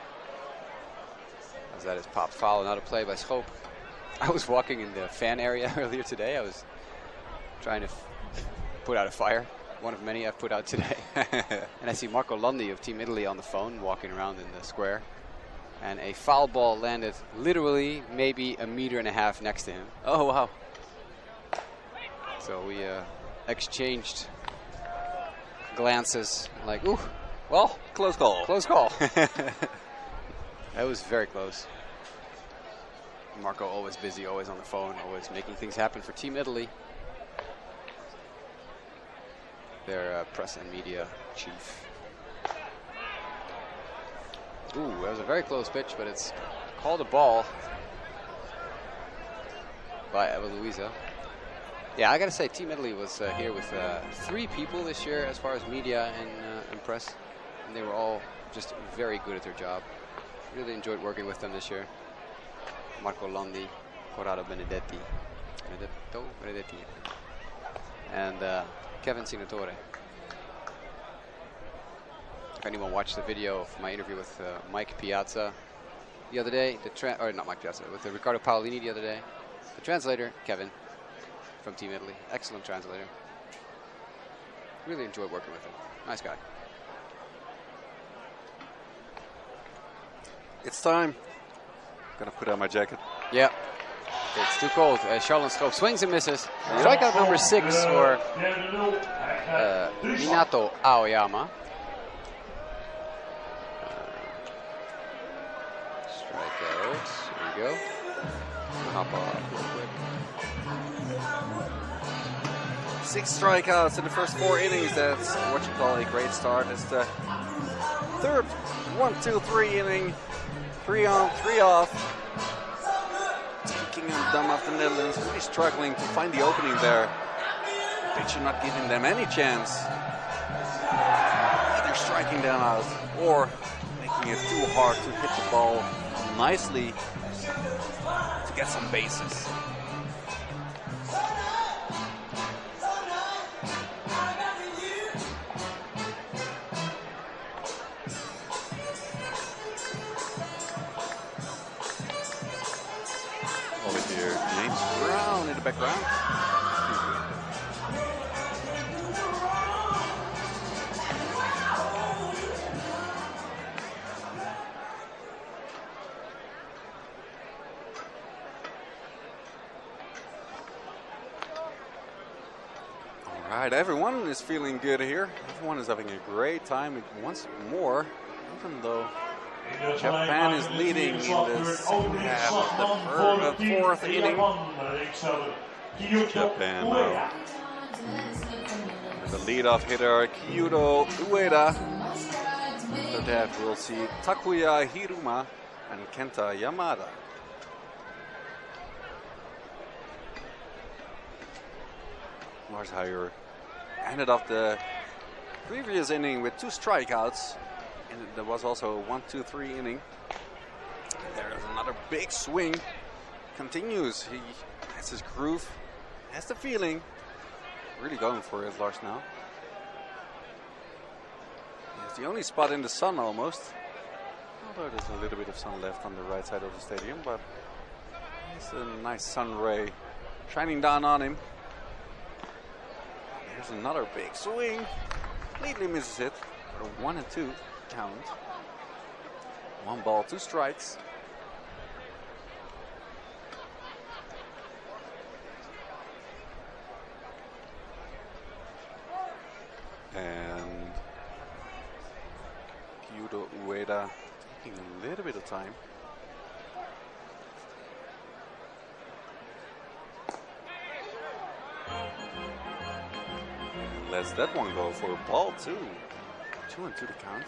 As that is popped foul and out of play by Schoop. I was walking in the fan area earlier today. I was trying to put out a fire. One of many I've put out today. And I see Marco Landi of Team Italy on the phone walking around in the square. And a foul ball landed literally maybe 1.5 meters next to him. Oh, wow. So we exchanged glances like, ooh, well, close call. Close call. That was very close. Marco always busy, always on the phone, always making things happen for Team Italy. Their press and media chief. Ooh, that was a very close pitch, but it's called a ball by Eva Luisa. Yeah, I gotta say, Team Italy was here with 3 people this year as far as media and press, and they were all just very good at their job. Really enjoyed working with them this year. Marco Landi, Corrado Benedetti, and Kevin Signatore. If anyone watched the video of my interview with Mike Piazza the other day, or not Mike Piazza, with Riccardo Paolini the other day, the translator, Kevin, from Team Italy. Excellent translator. Really enjoyed working with him. Nice guy. It's time. Gonna put on my jacket. Yeah. It's too cold. Charlon Schoop swings and misses. Strikeout number 6 for Minato Aoyama. Strikeout. There you go. Hop off real quick. 6 strikeouts in the first 4 innings. That's what you call a great start. It's the third 1-2-3 inning. 3 on, 3 off. Kingdom of the Netherlands really struggling to find the opening there. Pitcher not giving them any chance. Either striking them out or making it too hard to hit the ball nicely to get some bases. Over here, James Brown in the background. All right, everyone is feeling good here. Everyone is having a great time once more, even though Japan is leading in the second half of the 4th inning. Japan now The leadoff hitter, Kyudo Ueda. After that, we'll see Takuya Hiruma and Kenta Yamada. Lars Heijer ended off the previous inning with 2 strikeouts. And there was also a 1-2-3 inning. There's another big swing. Continues. He has his groove. Has the feeling. Really going for it, Lars, now. It's the only spot in the sun almost. Although there's a little bit of sun left on the right side of the stadium, but it's a nice sun ray shining down on him. Here's another big swing. Completely misses it for a 1-2 count. 1 ball, 2 strikes. And Kyudo Ueda taking a little bit of time. And lets that one go for a ball 2. 2-2 the count.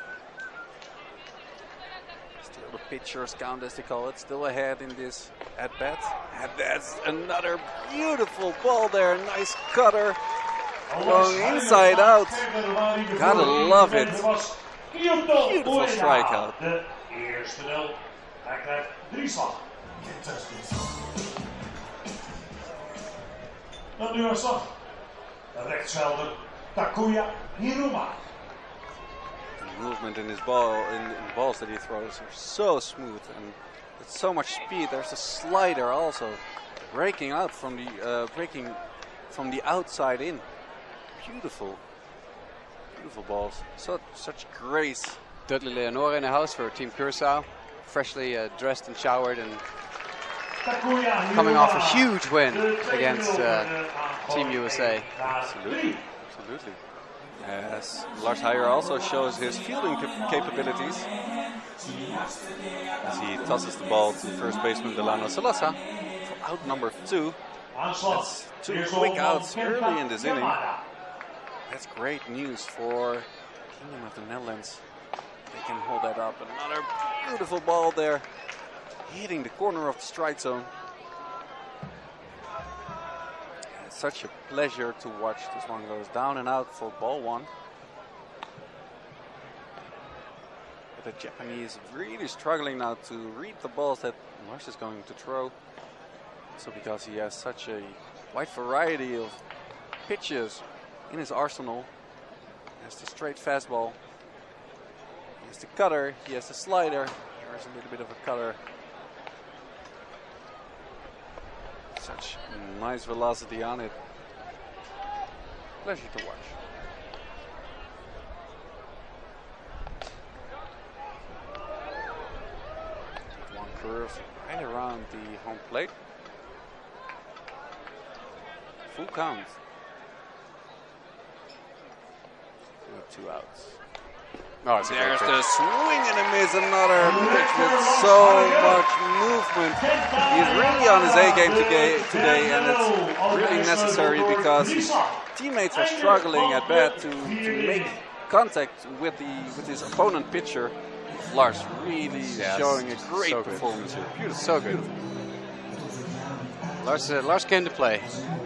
Still the pitcher's count, as they call it, still ahead in this at bat. And that's another beautiful ball there. Nice cutter. Going inside out. Gotta love it. Beautiful strikeout. De eerste nul. Hij krijgt 3 slag. Dan nu een slag. De rechtsvelder Takuya Hiruma. The movement in his ball, in the balls that he throws, are so smooth and with so much speed. There's a slider also breaking out from the outside in. Beautiful, beautiful balls. Such grace. Dudley Leonore in the house for Team Curaçao. Freshly dressed and showered and coming off a huge win against Team USA. Absolutely, absolutely. As Lars Heijer also shows his fielding capabilities. As he tosses the ball to first baseman Delano Salasa for out number 2. That's 2 quick outs early in this inning. That's great news for Kingdom of the Netherlands. They can hold that up. Another beautiful ball there, hitting the corner of the strike zone. It's such a pleasure to watch. This one goes down and out for ball 1. But the Japanese really struggling now to read the balls that Lars is going to throw. So because he has such a wide variety of pitches in his arsenal. He has the straight fastball. He has the cutter. He has the slider. Here's a little bit of a cutter. Such nice velocity on it. Pleasure to watch. One curve right around the home plate. Full count. With 2 outs. Oh, it's there's the swing and a miss. Another pitch with so much movement. He's really on his A game today, and it's really necessary because teammates are struggling at bat to make contact with his opponent pitcher. Lars really showing a great performance here. Beautiful. So good. Lars came to play.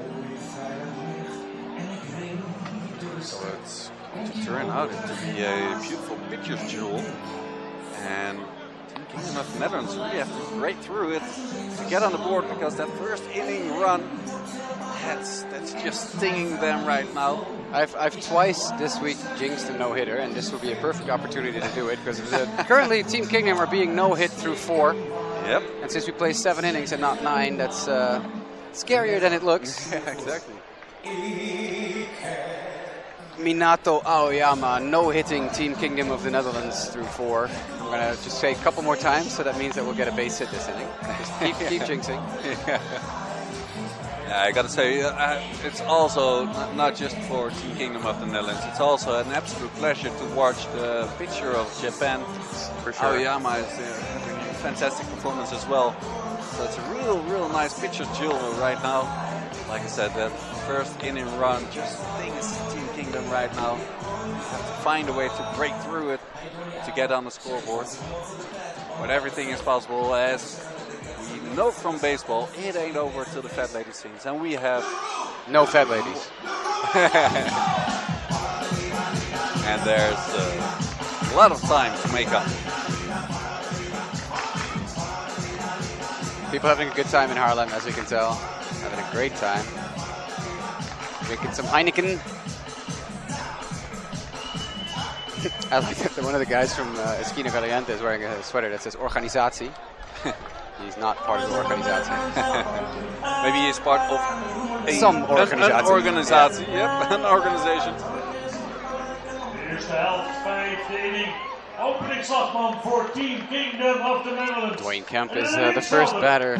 So it's going to turn out to be a beautiful pitcher's duel. And Team Kingdom of the Netherlands really have to break through it to get on the board, because that first inning run, that's just stinging them right now. I've twice this week jinxed a no-hitter, and this will be a perfect opportunity to do it, because currently Team Kingdom are being no-hit through 4. Yep. And since we play 7 innings and not 9, that's scarier than it looks. Yeah, exactly. Minato Aoyama no-hitting Team Kingdom of the Netherlands through 4. I'm going to just say a couple more times, so that means that we'll get a base hit this inning. Just keep jinxing. Yeah, I gotta say, it's also not just for Team Kingdom of the Netherlands, it's also an absolute pleasure to watch the pitcher of Japan. For sure. Aoyama is having a fantastic performance as well. So it's a real nice pitcher's duel right now. Like I said, that first inning run just stings Team Kingdom right now. Have to find a way to break through it to get on the scoreboard. But everything is possible, as we know from baseball, it ain't over till the fat lady sings. And we have no fat ladies. And there's a lot of time to make up. People having a good time in Haarlem, as you can tell. Having a great time. Drinking some Heineken. I like that one of the guys from Esquina Caliente is wearing a sweater that says Organisatie. He's not part of the Organisatie. Maybe he's part of some organisatie. An organisatie, yep, an organization. Eerste helft, 5e inning. Openingsslagman voor Team Kingdom of the Netherlands. Dwayne Kemp is the first batter.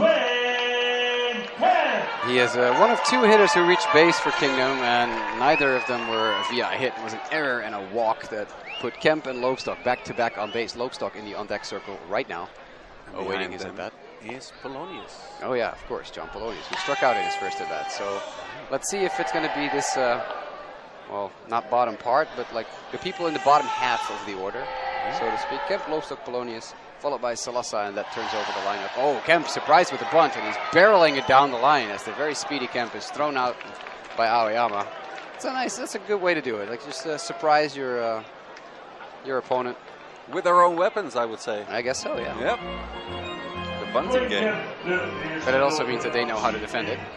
He is one of 2 hitters who reached base for Kingdom, and neither of them were via a hit. It was an error and a walk that put Kemp and Loopstok back-to-back on base. Loopstok in the on-deck circle right now, awaiting his at-bat. Is Polonius. Oh yeah, of course, John Polonius, who struck out in his first at-bat. So let's see if it's going to be this, well, not bottom part, but like the people in the bottom half of the order, so to speak. Kemp, Loopstok, Polonius, followed by Salasa, and that turns over the lineup. Oh, Kemp surprised with the bunt, and he's barreling it down the line as the very speedy Kemp is thrown out by Aoyama. That's a good way to do it. Like, just surprise your opponent. With their own weapons, I would say. I guess so, yeah. Yep. The bunting game. But it also means that they know how to defend it.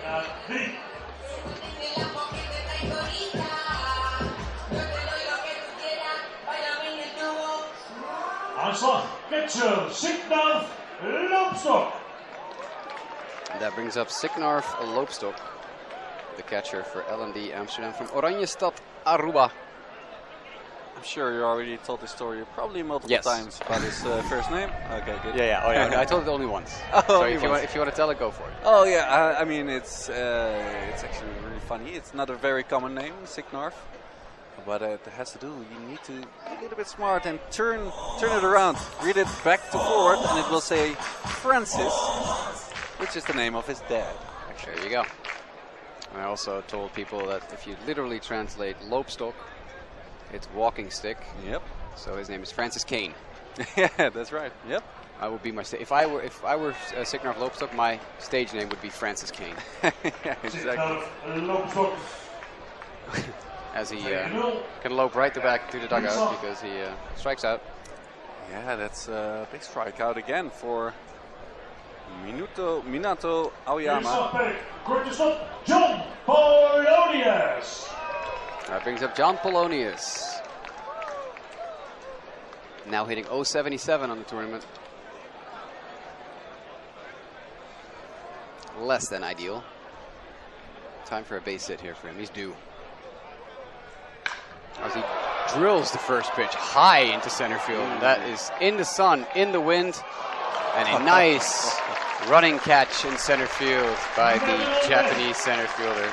Aanslag, pitcher, Signar, Loopstok. That brings up Signar Loopstok, the catcher for LND Amsterdam from Oranjestad, Aruba. I'm sure you already told this story probably multiple times about his first name. Okay, good. Yeah. Oh, yeah. I told it only once. So if you want to tell it, go for it. Oh yeah, I mean it's actually really funny. It's not a very common name, Signar. But it has to do, you need to be a little bit smart and turn it around. Read it back to forward and it will say Francis, which is the name of his dad. There you go. I also told people that if you literally translate Loopstok, it's walking stick. Yep. So his name is Francis Kane. Yeah, that's right. Yep. I would be my if I were Signar Loopstok, my stage name would be Francis Kane. Yeah, exactly. As he can lope right back to the dugout because he strikes out. Yeah, that's a big strikeout again for Minato Aoyama. John Polonius. That brings up John Polonius. Now hitting .077 on the tournament. Less than ideal. Time for a base hit here for him. He's due. As he drills the first pitch high into center field. That is in the sun, in the wind, and a nice running catch in center field by the Japanese center fielder.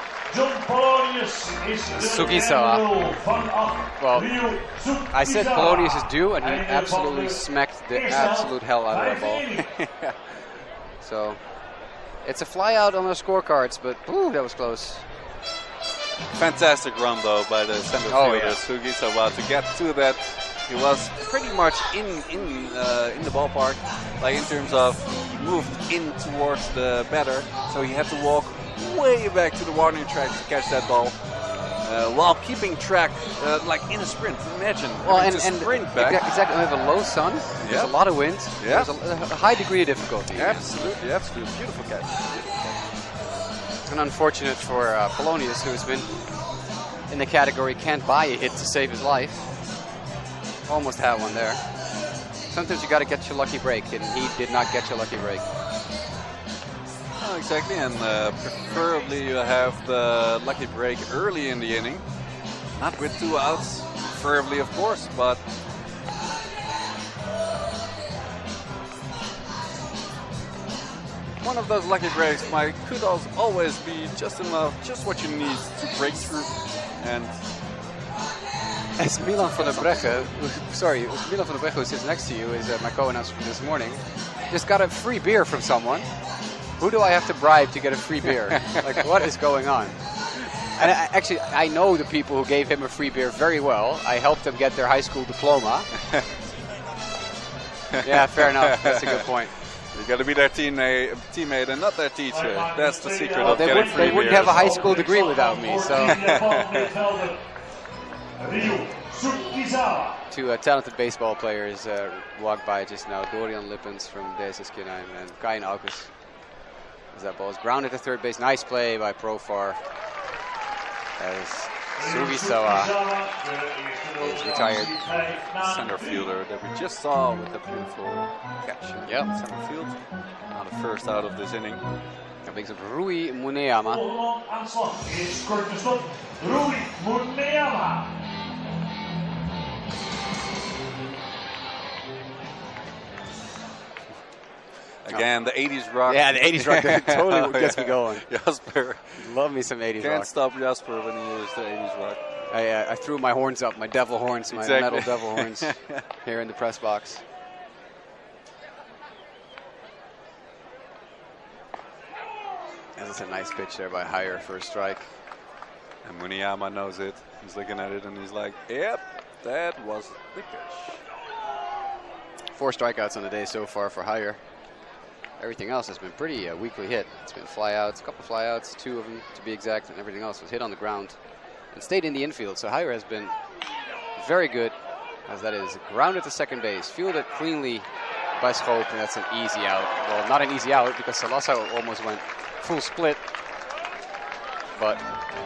Sugisawa. Well, I said Polonius is due, and he absolutely smacked the absolute hell out of that ball. So, it's a fly out on our scorecards, but ooh, that was close. Fantastic run though by the center fielder Sugisawa to get to that. He was pretty much in the ballpark, like in terms of he moved in towards the batter, so he had to walk way back to the warning track to catch that ball, while keeping track like in a sprint. Imagine sprint back. Exactly. We have a low sun. There's a lot of wind. Yeah. There's a high degree of difficulty. Absolutely. Beautiful catch. And unfortunate for Polonius, who has been in the category can't buy a hit to save his life. Almost had one there. Sometimes you got to get your lucky break, and he did not get your lucky break. Oh, exactly, and preferably you have the lucky break early in the inning. Not with 2 outs, preferably of course, but one of those lucky breaks could always be just enough, just what you need to break through. And as Milan van der Breggen, who sits next to you, is my co-announcer for this morning, just got a free beer from someone. Who do I have to bribe to get a free beer? Like, what is going on? And actually, I know the people who gave him a free beer very well. I helped them get their high school diploma. Yeah, fair enough. That's a good point. You got to be their teammate and not their teacher. That's the secret of getting free They wouldn't beers. have a high school degree without me. So, two talented baseball players walked by just now. Dorian Lippens from DSS Kinheim and Kain Aukes. As that ball is grounded to third base. Nice play by Profar. As Sugisawa is retired. Center fielder that we just saw with the beautiful catch in center field. Now the first out of this inning. Dat brings op Rui Muneama. Aanslag is kort gestopt. Rui Muneama. Again, the 80s rock. Yeah, the 80s rock totally gets me going. Jasper. Love me some 80s rock. Can't stop Jasper when he hears the 80s rock. I threw my horns up, my devil horns, my metal devil horns here in the press box. And that's a nice pitch there by Heyer for a strike. And Muneama knows it. He's looking at it and he's like, yep, that was the pitch. 4 strikeouts on the day so far for Heyer. Everything else has been pretty weakly hit. It's been flyouts, a couple flyouts, 2 of them to be exact, and everything else was hit on the ground and stayed in the infield. So Heyer has been very good, as that is grounded to second base, fielded cleanly by Schoop, and that's an easy out. Well, not an easy out because Salasa almost went full split, but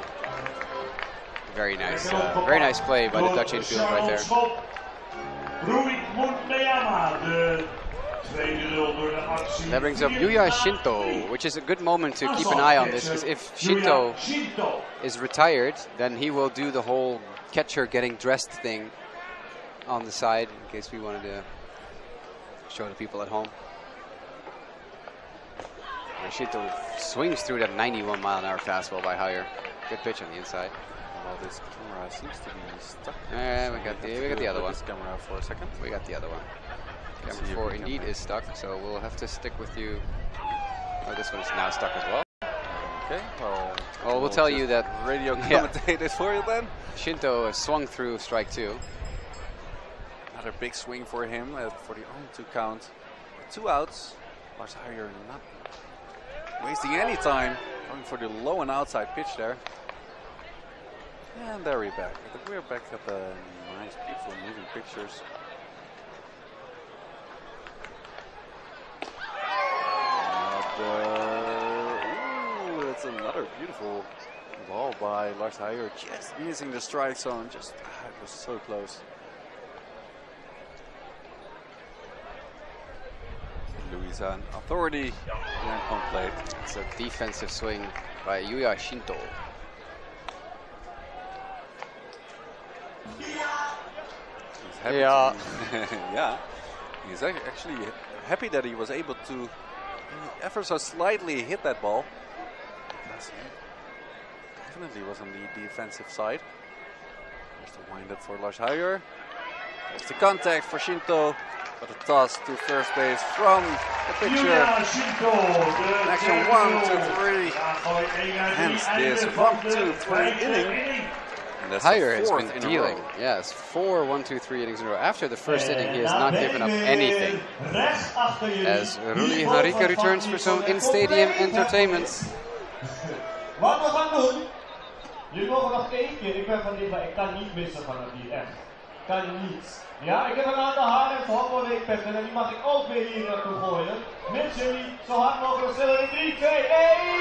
very nice play by the Dutch infield right there. That brings up Yuya Shinto, which is a good moment to keep an eye on this, because if Shinto is retired, then he will do the whole catcher getting dressed thing on the side, in case we wanted to show the people at home. And Shinto swings through that 91-mile-an-hour fastball by Heyer. Good pitch on the inside. Well, this camera seems to be stuck. We got the other one. This camera for a second. We got the other one. Camera 4 indeed is stuck, so we'll have to stick with you. Oh, this one is now stuck as well. Okay, well, we'll tell you that radio commentated for you then. Shinto swung through strike 2. Another big swing for him for the 0-2 count. 2 outs. Lars Heyer not wasting any time, going for the low and outside pitch there. And there we're back. We're back at the nice, beautiful moving pictures. Ooh, that's another beautiful ball by Lars Heyer, just missing the strike zone. It was so close. Louisa, authority and home plate. It's a defensive swing by Yuya Shinto. He's happy yeah, he's actually happy that he was able to ever so slightly hit that ball, because he definitely was on the defensive side. There's the wind up for Lars Heyer. There's the contact for Shinto, but a toss to first base from the pitcher. Action 1, 2, 3. Hence this 1, 2, 3 inning. Heyer has been dealing. Yes, 4 1-2-3 innings in a row. After the first inning, he has not given up anything. As Ruli Harika returns for some in-stadium entertainment. Wat we gaan doen, jullie mogen nog 1 keer, ik ben van dit, maar ik kan niet missen van het hier, echt. Kan niet. Ja, ik heb een aantal haren van Honkbalweek petten en die mag ik ook weer hier naartoe gooien. Mensen jullie zo hard mogelijk stillen in 3, 2, 1!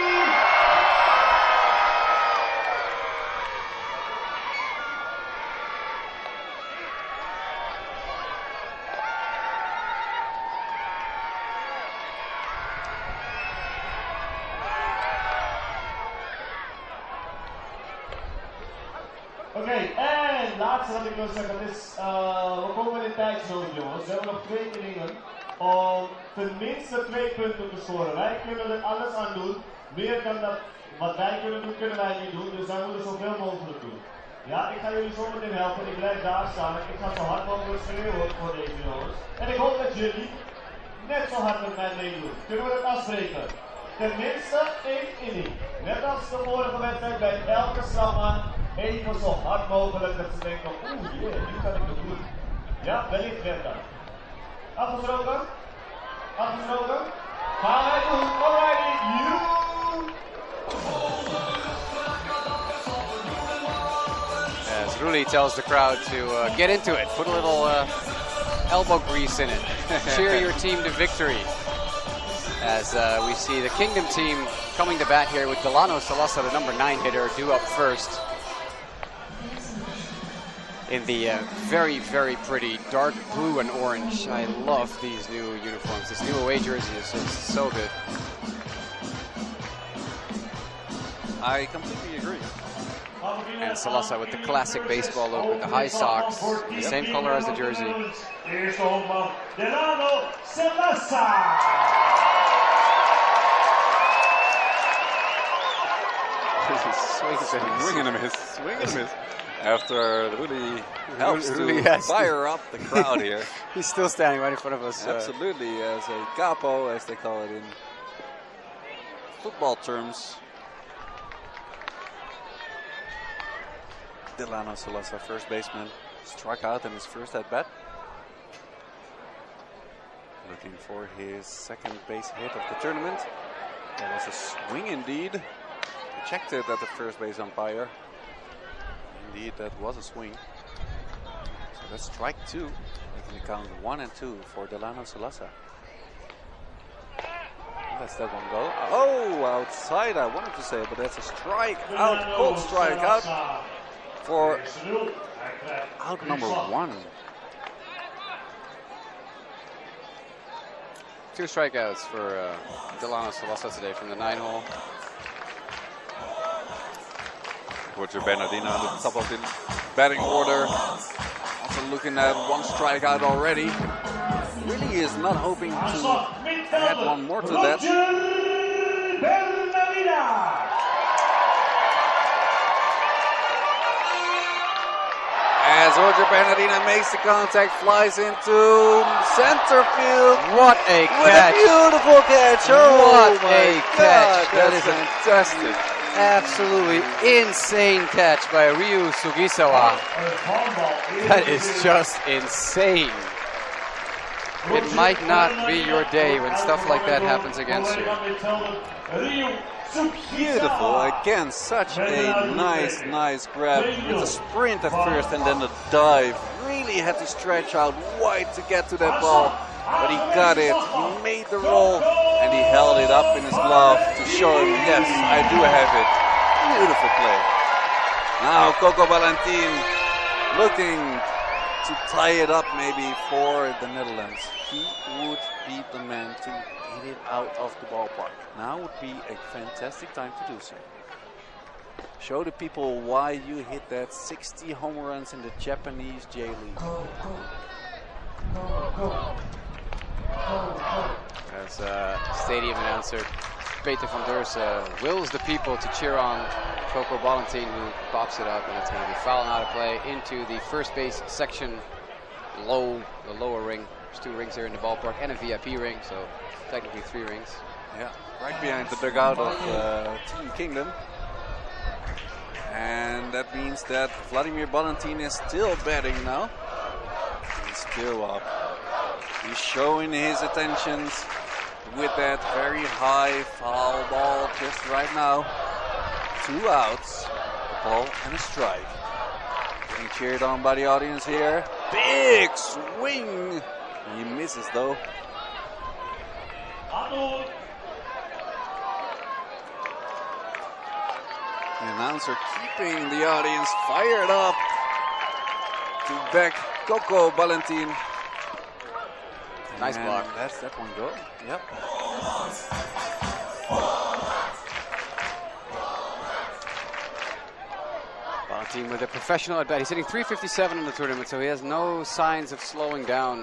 Oké, en laatste wat ik wil zeggen is, we komen in tijdsnood jongens. We hebben nog 2 inningen om tenminste 2 punten te scoren. Wij kunnen er alles aan doen. Meer dan dat wat wij kunnen doen, kunnen wij niet doen. Dus wij moeten zoveel mogelijk doen. Ja, ik ga jullie zo meteen helpen. Ik blijf daar staan. Ik ga zo hard mogelijk schreeuwen voor deze jongens. En ik hoop dat jullie net zo hard met mij meedoen. Kunnen we dat afspreken? tenminste 1 inning. Net als de vorige wedstrijd bij elke slagman even zo hard mogelijk dat ze denken, oeh jee, nu kan ik het doen. Ja, wellicht werd dat. Afgesproken? Afgesproken? Gaan wij doen, alrighty, you! As Ruli tells the crowd to get into it, put a little elbow grease in it, cheer your team to victory. As we see the Kingdom team coming to bat here with Delano Salasa, the number 9 hitter, due up first. In the very, very pretty dark blue and orange. I love these new uniforms. This new away jersey is just so good. I completely agree. And Salasa with the classic baseball look with the high socks, the same color as the jersey. Eerste honkman, Delano Salasa. Swing and a miss. Swing and a miss. After Ruli helps to fire up the crowd here. He's still standing right in front of us. Absolutely, as a capo, as they call it in football terms. Delano Salasa, first baseman, struck out in his first at bat. Looking for his second base hit of the tournament. That was a swing indeed. Rejected at the first base umpire. Indeed, that was a swing. So that's strike 2. Making the count 1 and 2 for Delano Salasa. Let's that one go. Oh, outside I wanted to say, but that's a strike out, cold strike out for out number 1. 2 strikeouts for Delano Salasa today from the 9-hole. Roger Bernardino at the top of the batting order. Also looking at 1 strikeout already. Really is not hoping to add 1 more to that. As Roger Bernardino makes the contact, flies into center field. What a catch! What a beautiful catch! Oh, what a catch! That is fantastic. Absolutely insane catch by Ryu Sugisawa. That is just insane. It might not be your day when stuff like that happens against you. Beautiful. Again, such a nice grab. With a sprint at first and then a dive. Really had to stretch out wide to get to that ball. But he got it. He made the roll and he held it up in his glove to show him, yes, I do have it. Beautiful play. Now Coco Valentin looking to tie it up maybe for the Netherlands. He would be the man to hit it out of the ballpark. Now would be a fantastic time to do so. Show the people why you hit that 60 home runs in the Japanese J-League. As stadium announcer Peter van Deursen wills the people to cheer on Coco Valentin, who pops it up, and it's going to be fouling out of play into the first base section, the lower ring. There's 2 rings here in the ballpark and a VIP ring, so technically 3 rings. Yeah, right behind the dugout of Team Kingdom. And that means that Vladimir Valentin is still batting now. He's still up. He's showing his attentions with that very high foul ball just right now. 2 outs, a ball and a strike. Getting cheered on by the audience here. Big swing. He misses though. The announcer keeping the audience fired up to back Coco Valentin. Nice block. That's that one go. Yep. Valentin with a professional at bat. He's hitting .357 in the tournament, so he has no signs of slowing down.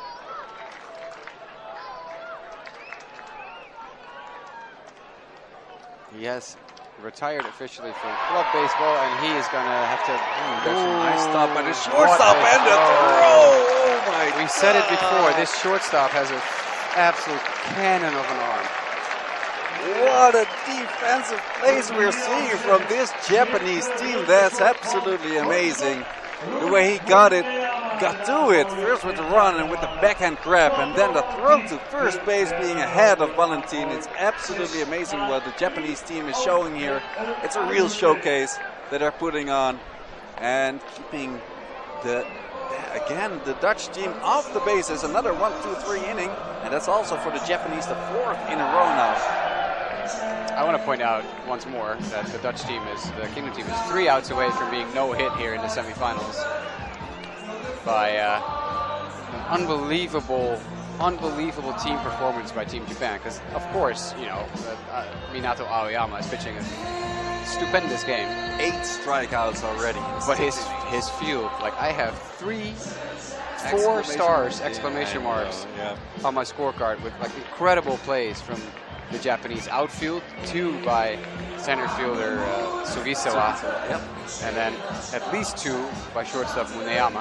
He has retired officially from club baseball, and he is going to have to... That's a nice stop by the shortstop and the throw. Oh my God. We said it before. This shortstop has an absolute cannon of an arm. What a defensive plays we're seeing from this Japanese team. That's absolutely amazing. The way he got to it. First with the run and with the backhand grab, and then the throw to first base being ahead of Valentin. It's absolutely amazing what the Japanese team is showing here. It's a real showcase that they're putting on and keeping the Dutch team off the bases. Another 1-2-3 inning, and that's also for the Japanese the 4th in a row now. I want to point out once more that the Kingdom team is 3 outs away from being no hit here in the semifinals by an unbelievable team performance by Team Japan. Because of course, Minato Aoyama is pitching a stupendous game. 8 strikeouts already. But his field, like I have 4 stars, exclamation marks on my scorecard with like incredible plays from the Japanese outfield, 2 by center fielder Sugisawa, and then at least 2 by shortstop Muneyama.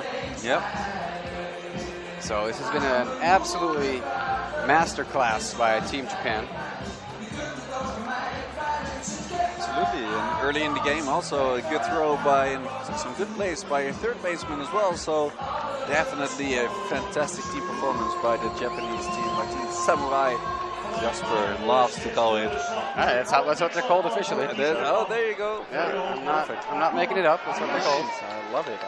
So this has been an absolutely masterclass by Team Japan. Absolutely, and early in the game also a good throw by some good plays by a third baseman as well. So definitely a fantastic team performance by the Japanese team, by Team Samurai. Jasper loves to call it. That's what they're called officially. Oh, there you go. Yeah, I'm not making it up. That's what they're called. I love it.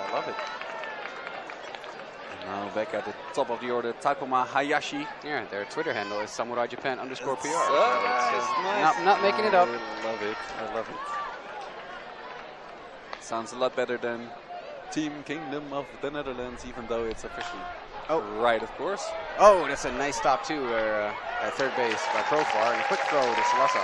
And now back at the top of the order, Takuma Hayashi. Yeah, their Twitter handle is SamuraiJapan_PR. Nice. Not making it up. I love it. Sounds a lot better than Team Kingdom of the Netherlands, even though it's officially right, of course. Oh, that's a nice stop too, at third base by Profar, and a quick throw to Salasa.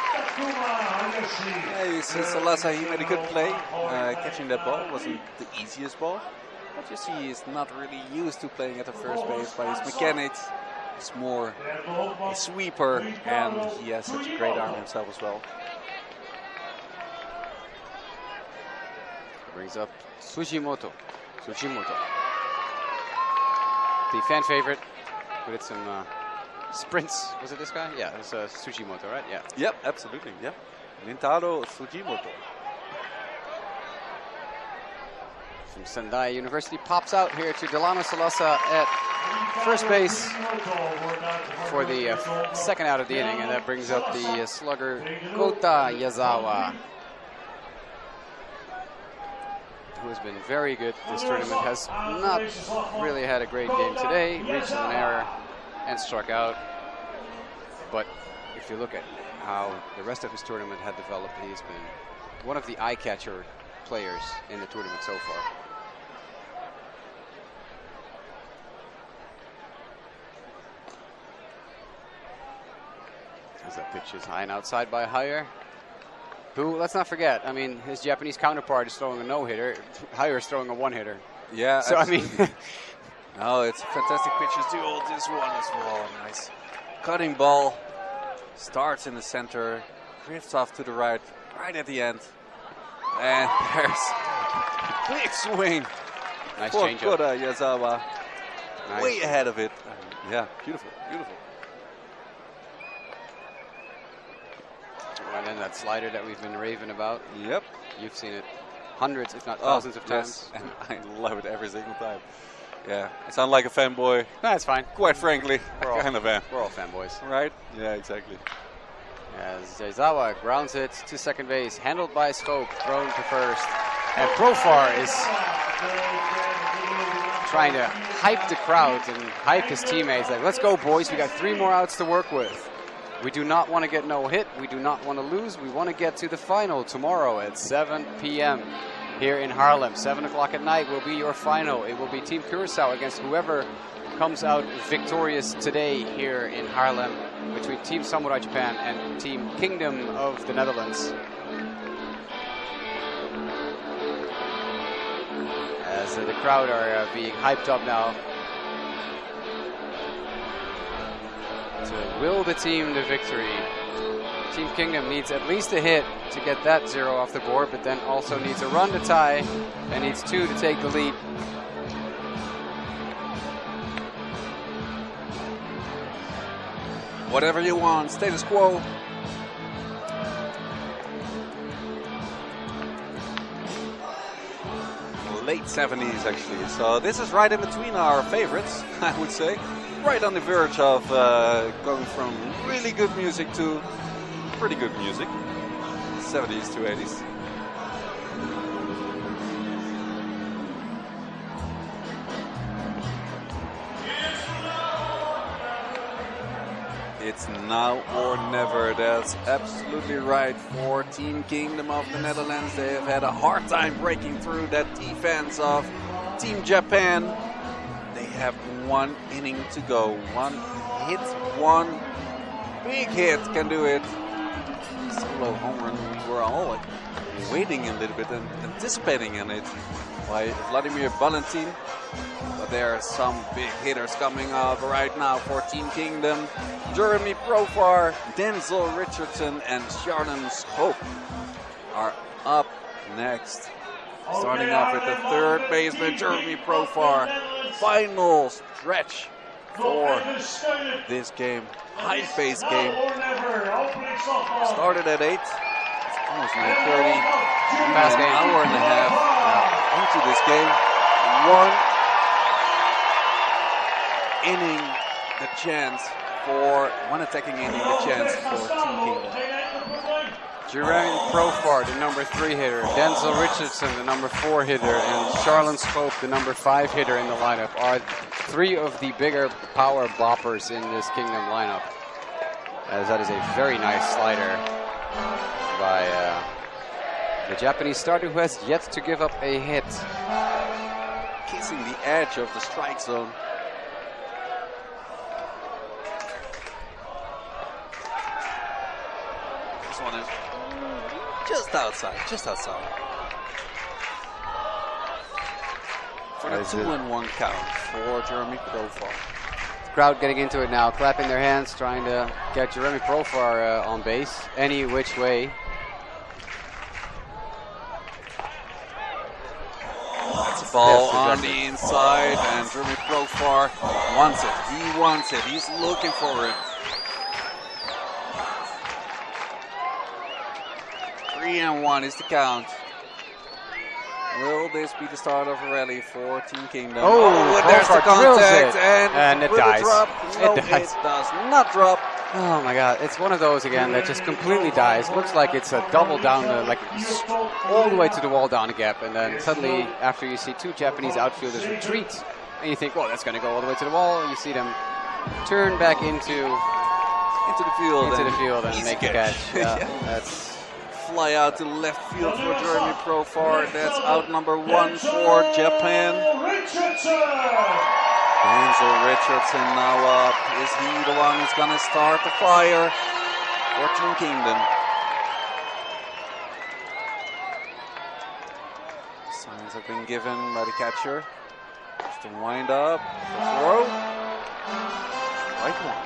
Yeah, you see Salasa, he made a good play. Catching that ball wasn't the easiest ball, but you see he's not really used to playing at the first base by his mechanics. He's more a sweeper, and he has such a great arm himself as well. Brings up Tsujimoto. The fan favorite, who did some sprints. Was it this guy? Yeah, it was Tsujimoto, right? Yeah. Yep, absolutely. Yeah, Rintaro Tsujimoto. From Sendai University, pops out here to Delano Salasa at first base for the second out of the inning, and that brings up the slugger Kota Yazawa, who has been very good this tournament, has not really had a great game today, reached an error and struck out. But if you look at how the rest of his tournament had developed, he's been one of the eye-catcher players in the tournament so far. As that pitch is high and outside by Hire, who, let's not forget, I mean, his Japanese counterpart is throwing a no-hitter. Hire is throwing a one-hitter. Yeah, so absolutely. I mean, no, it's a fantastic pitches duel. This one as well. Nice cutting ball. Starts in the center, drifts off to the right at the end, and there's a big swing. Nice for changeup. Kota Yazawa. Nice. Way ahead of it. Yeah, beautiful. And then that slider that we've been raving about. Yep. You've seen it hundreds, if not thousands of times. Yes, and I love it every single time. Yeah, I sound like a fanboy. That's fine. Quite frankly, We're kind of am. We're all fanboys. Right? Yeah, exactly. As Yazawa grounds it to second base, handled by Scope, thrown to first. And Profar is trying to hype the crowd and hype his teammates. Like, let's go, boys. We got 3 more outs to work with. We do not want to get no hit. We do not want to lose. We want to get to the final tomorrow at 7 p.m. here in Haarlem. 7 o'clock at night will be your final. It will be Team Curaçao against whoever comes out victorious today here in Haarlem between Team Samurai Japan and Team Kingdom of the Netherlands. As the crowd are being hyped up now to will the team to victory. Team Kingdom needs at least a hit to get that 0 off the board, but then also needs a run to tie and needs 2 to take the lead. Whatever you want, status quo. late 70s actually. So this is right in between our favorites, I would say. Right on the verge of going from really good music to pretty good music. 70s to 80s. It's now or never. That's absolutely right for Team Kingdom of the Netherlands. They have had a hard time breaking through that defense of Team Japan. They have one inning to go. One hit, one big hit can do it. Solo home run. We were all like waiting a little bit and anticipating in it by Vladimir Valentin. But there are some big hitters coming up right now for Team Kingdom. Jeremy Profar, Denzel Richardson, and Charlens Hope are up next. Starting off with the third baseman, Jeremy Profar. Final stretch for this game. High-paced game. Started at 8. It's almost 9:30. Fast An game. hour and a half into this game. One attacking inning, the chance for Team Kingdom. Jeremy Profar, the number 3 hitter, Denzel Richardson, the number 4 hitter, and Charlens Hope, the number 5 hitter in the lineup, are 3 of the bigger power boppers in this Kingdom lineup. As that is a very nice slider by the Japanese starter who has yet to give up a hit. Kissing the edge of the strike zone. This one is just outside. For the 2-1 count for Jeremy Profar. Crowd getting into it now, clapping their hands, trying to get Jeremy Profar on base any which way. That's a ball on the inside, and Jeremy Profar wants it. He wants it. He's looking for it. 3-1 is the count. Will this be the start of a rally for Team Kingdom? Oh, there's the Profar drills contact, it, and it will dies. Drop? No, It dies. it does not drop. Oh my god, it's one of those again that just completely dies. Looks like it's a double down, like all the way to the wall down a gap, and then suddenly after you see 2 Japanese outfielders retreat, and you think, well, that's going to go all the way to the wall, and you see them turn back into the field and make a catch. Yeah, that's... Fly out to left field for Jeremy Profar. That's out number 1 for Japan. Denzel Richardson now up. Is he the one who's going to start the fire for Team Kingdom? Signs have been given by the catcher. Just to wind up the throw. Right one.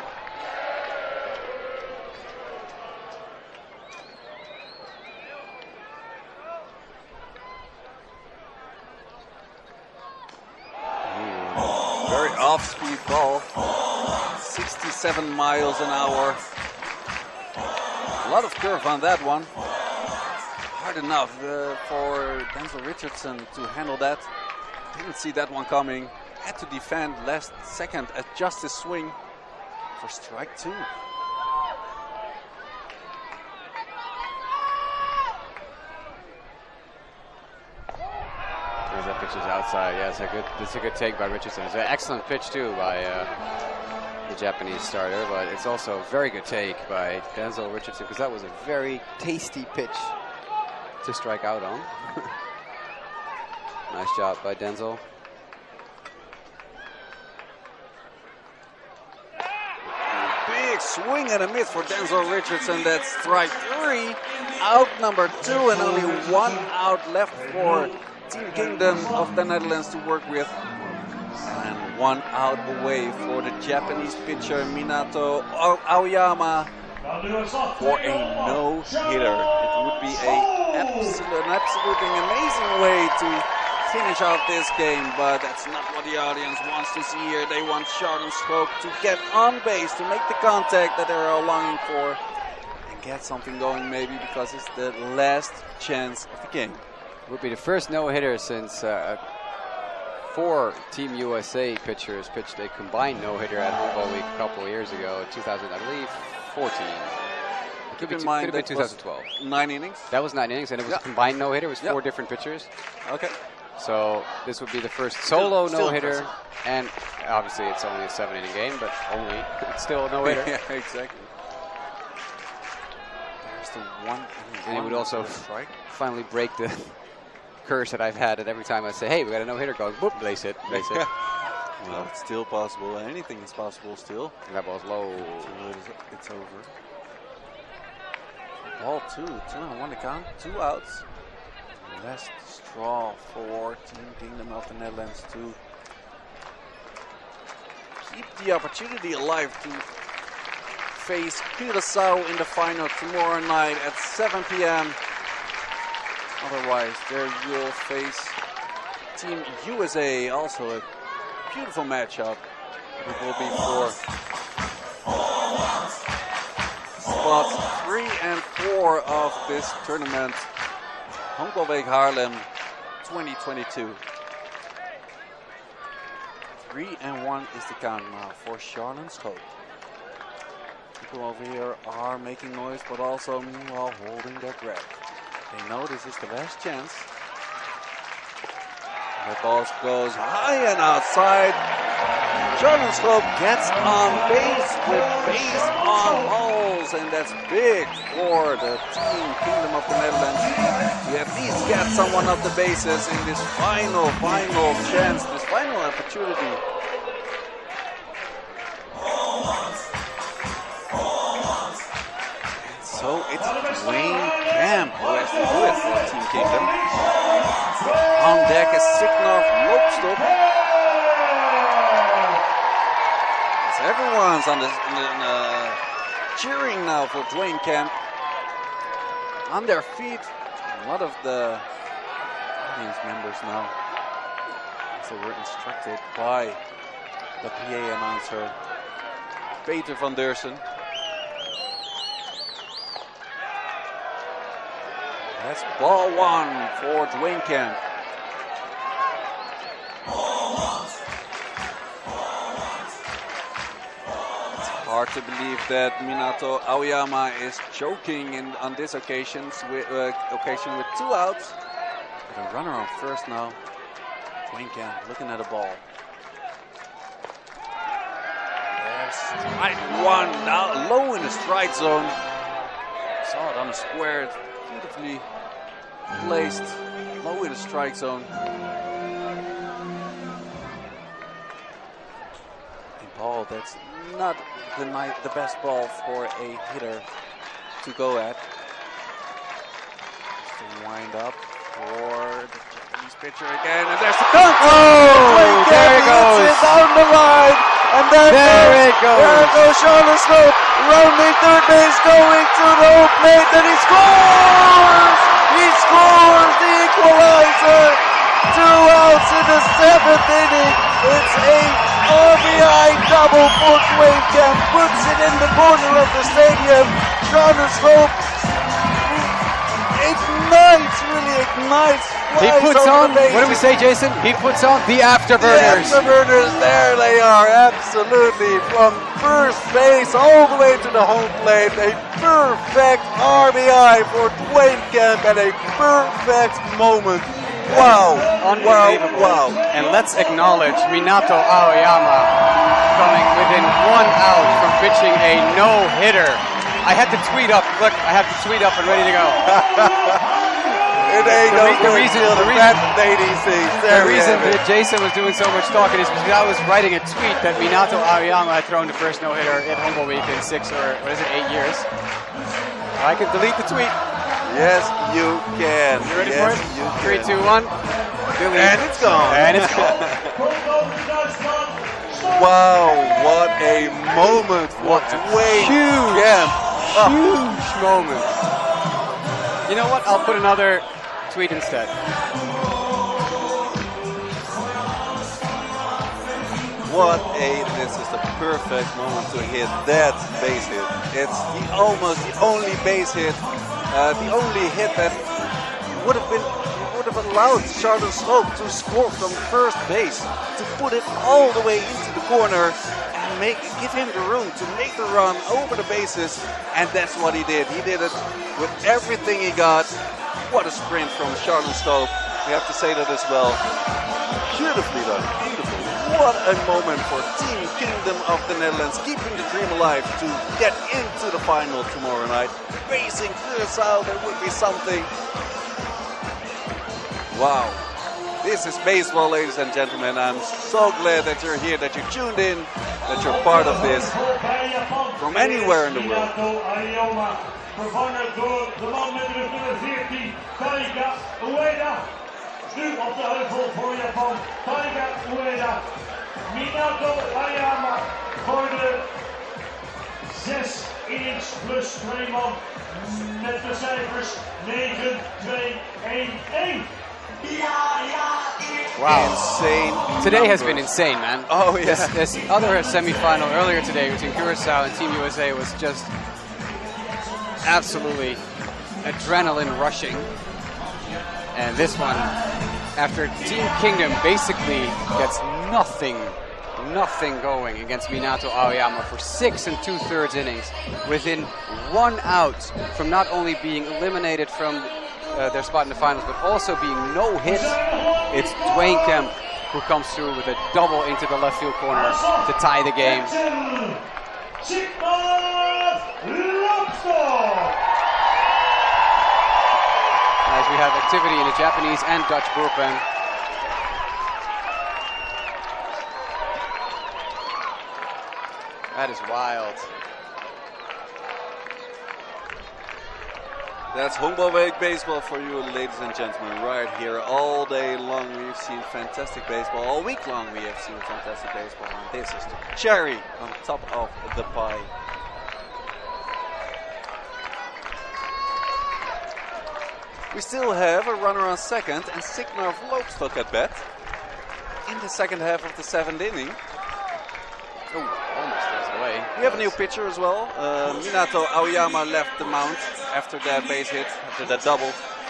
Very off-speed ball, 67 miles an hour. A lot of curve on that one. Hard enough for Denzel Richardson to handle that. Didn't see that one coming. Had to defend last second, adjust his swing for strike 2. That pitch is outside. Yeah, it's a good take by Richardson. It's an excellent pitch too by the Japanese starter, but it's also a very good take by Denzel Richardson because that was a very tasty pitch to strike out on. Nice job by Denzel. Big swing and a miss for Denzel Richardson. That's strike 3. Out number 2 and only 1 out left for Team Kingdom of the Netherlands to work with. And 1 out away for the Japanese pitcher Minato Aoyama for a no-hitter. It would be an absolutely amazing way to finish out this game, but that's not what the audience wants to see here. They want Charlens Hope to get on base, to make the contact that they're all longing for, and get something going maybe, because it's the last chance of the game. Would be the first no-hitter since 4 Team USA pitchers pitched a combined no-hitter at Honkbalweek a couple of years ago, 2000, I believe, 14. Keep in mind could have been that 2012. 9 innings. That was 9 innings, and it was a combined no-hitter. It was 4 different pitchers. Okay. So this would be the first solo Still no-hitter, impressive. and obviously it's only a 7-inning game, but it's still a no-hitter. Yeah, exactly. There's the one. And it would also finally break the curse that I've had, that every time I say, hey, we got a no-hitter, going, boop, base hit. Well, it's still possible. Anything is possible still. And that ball's low. It's over. Ball 2, 2-1 to count, 2 outs. Last straw for Team Kingdom of the Netherlands to keep the opportunity alive to face Curaçao in the final tomorrow night at 7 p.m. Otherwise, there you'll face Team USA, also a beautiful matchup. It will be for spots 3 and 4 of this tournament. Honkbalweek Haarlem 2022. 3-1 is the count now for Charlotte Schoop. People over here are making noise, but also meanwhile holding their breath. They know this is the last chance. The ball goes high and outside. Charlotte Schoop gets on base with base on balls, and that's big for the Team Kingdom of the Netherlands. You at least get someone up the bases in this final chance, this final opportunity. So it's Dwayne Camp who has to do it for Team Kingdom. On deck is Signor Loopstop. Everyone's on cheering now for Dwayne Camp. On their feet, a lot of the audience members now. So we're instructed by the PA announcer, Peter van Deursen. That's ball 1 for Dwayne Camp. Hard to believe that Minato Aoyama is choking on this occasion with 2 outs. With a runner on first now. Dwayne Camp looking at the ball. There's strike 1 now, low in the strike zone. Saw it on the square, beautifully placed, low in the strike zone. A ball that's not the best ball for a hitter to go at. Just to wind up for the Japanese pitcher again, and there's the count. Oh, there it goes. Down the line, and there it goes. There goes Charlotte Schoop, rounding third base, going to the home plate, and he scores! He scores the equalizer. 2 outs in the 7th inning. It's a RBI double for Dwayne Camp. Puts it in the corner of the stadium. Charlotte Schoop really ignites. He puts on, what do we say, Jason? He puts on the afterburners. The afterburners, there they are, absolutely. From first base all the way to the home plate. A perfect RBI for Dwayne Camp at a perfect moment. Wow, wow. And let's acknowledge Minato Aoyama coming within 1 out from pitching a no-hitter. I had to tweet up, look, I have to tweet up and ready to go. It ain't The reason that Jason was doing so much talking is because I was writing a tweet that Minato Aoyama had thrown the first no-hitter at Honkbalweek in 6 or, 8 years. I can delete the tweet. Yes, you can. You ready for it? 3, 2, 1. Delete. And it's gone. And it's gone. Wow, what a moment for Dwayne Camp. Huge moment. You know what? I'll put another tweet instead. This is the perfect moment to hit that base hit. It's almost the only base hit, the only hit that would would have allowed Charlotte Slope to score from first base, to put it all the way into the corner and give him the room to make the run over the bases, and that's what he did. He did it with everything he got. What a sprint from Charlotte Slope. We have to say that as well. Beautifully done, beautiful. What a moment for Team Kingdom of the Netherlands, keeping the dream alive to get into the final tomorrow night. Facing Curaçao, there would be something. Wow. This is baseball, ladies and gentlemen. I'm so glad that you're here, that you tuned in, that you're part of this from anywhere in the world. Vervangen door de man met de nummer 14, Taiga Ueda. Nu op de heuvel voor Japan, Taiga Ueda. Minato Ayama voor de 6 innings plus 2 man met de cijfers 9, 2, 1, 1. Wow. Insane. Today has been insane, man. Oh, yeah. This other semi-final earlier today between Curaçao and Team USA was just absolutely adrenaline rushing. And this one, after Team Kingdom basically gets nothing going against Minato Aoyama for 6 2/3 innings, within 1 out from not only being eliminated from their spot in the finals, but also being no hit. It's Dwayne Kemp who comes through with a double into the left field corner to tie the game. As we have activity in the Japanese and Dutch bullpen. That is wild. That's Honkbalweek baseball for you, ladies and gentlemen, right here all day long. We've seen fantastic baseball. All week long we have seen fantastic baseball. And this is the cherry on top of the pie. We still have a runner on second and Signar Vloopstok at bat in the second half of the 7th inning. Oh, almost throws it away. We have a new pitcher as well. Minato Aoyama left the mound after that base hit, after that double.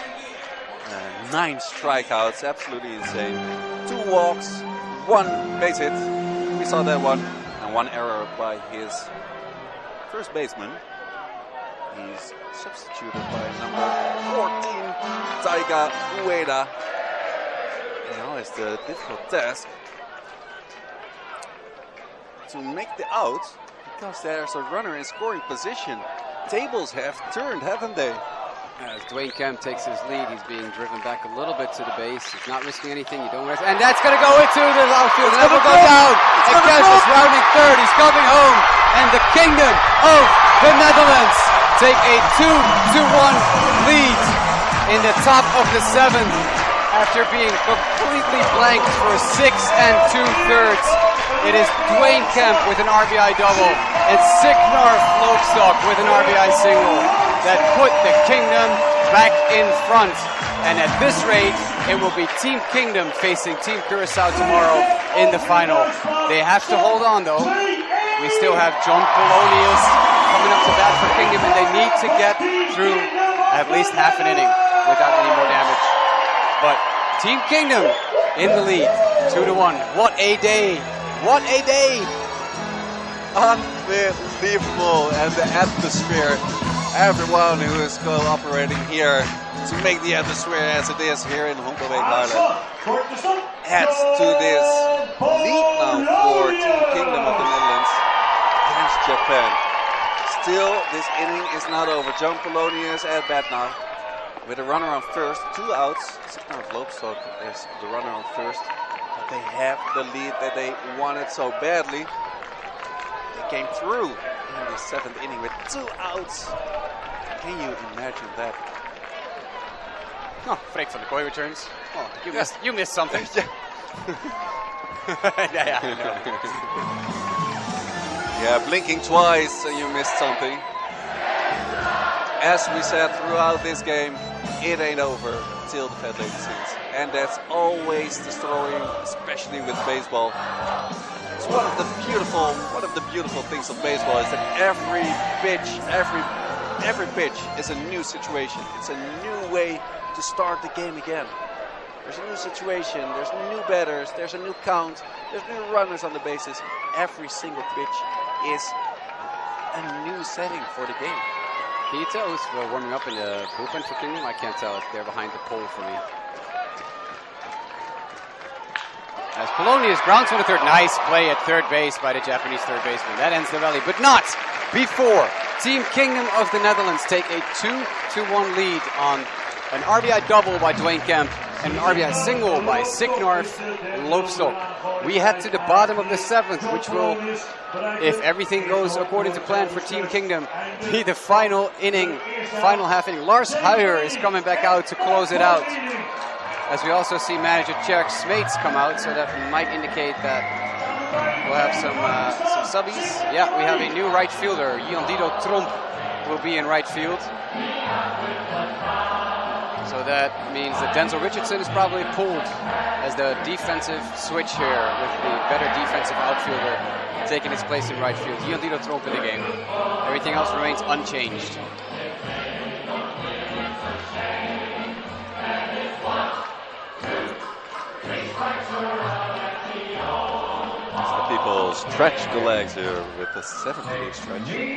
9 strikeouts, absolutely insane. 2 walks, 1 base hit. We saw that one. And 1 error by his first baseman. He's substituted by number 14, Taiga Ueda. Now is the difficult task to make the out, because there's a runner in scoring position. Tables have turned, haven't they? As Dwayne Kemp takes his lead, he's being driven back a little bit to the base. He's not risking anything. You don't risk, and that's going to go into the outfield. And that will go down. And Kemp is rounding third. He's coming home, and the Kingdom of the Netherlands take a 2-1 lead in the top of the 7th after being completely blanked for 6 2/3. It is Dwayne Kemp with an RBI double and Signar Vloopstok with an RBI single that put the Kingdom back in front. And at this rate, it will be Team Kingdom facing Team Curaçao tomorrow in the final. They have to hold on though. We still have John Polonius coming up to bat for Kingdom, and they need to get through at least half an inning without any more damage. But Team Kingdom in the lead, 2-1. What a day! What a day! Unbelievable, and the atmosphere. Everyone who is cooperating here to make the atmosphere as it is here in Honkbalweek Haarlem adds to this lead now for Team Kingdom of the Netherlands against Japan. Still, this inning is not over. John Polonius at bat now with a runner on first, 2 outs. Signar Vloopstok is the runner on first. But they have the lead that they wanted so badly. They came through in the 7th inning with 2 outs. Can you imagine that? Oh, Freek van der Kooi returns. Oh, you missed something. Yeah, blinking twice and you missed something. As we said throughout this game, it ain't over till the Fat Lady sings. And that's always the story, especially with baseball. It's one of the beautiful things of baseball is that every pitch is a new situation. It's a new way to start the game again. There's a new situation, there's new batters, there's a new count, there's new runners on the bases. Every single pitch is a new setting for the game. Can you tell who's warming up in the bullpen for Kingdom? I can't tell. They're behind the pole for me. As Polonius grounds one to third. Nice play at third base by the Japanese third baseman. That ends the rally, but not before Team Kingdom of the Netherlands take a 2-1 lead on an RBI double by Dwayne Kemp and an RBI single by Signorf Loopstok. We head to the bottom of the 7th, which will, if everything goes according to plan for Team Kingdom, be the final inning, final half inning. Lars Huijer is coming back out to close it out. As we also see manager Tjerk Smeets come out, so that might indicate that we'll have some subbies. Yeah, we have a new right fielder. Dido Tromp will be in right field. So that means that Denzel Richardson is probably pulled as the defensive switch here, with the better defensive outfielder taking his place in right field. Dido Tromp in the game. Everything else remains unchanged. Some people stretch the legs here with the 7th inning stretch.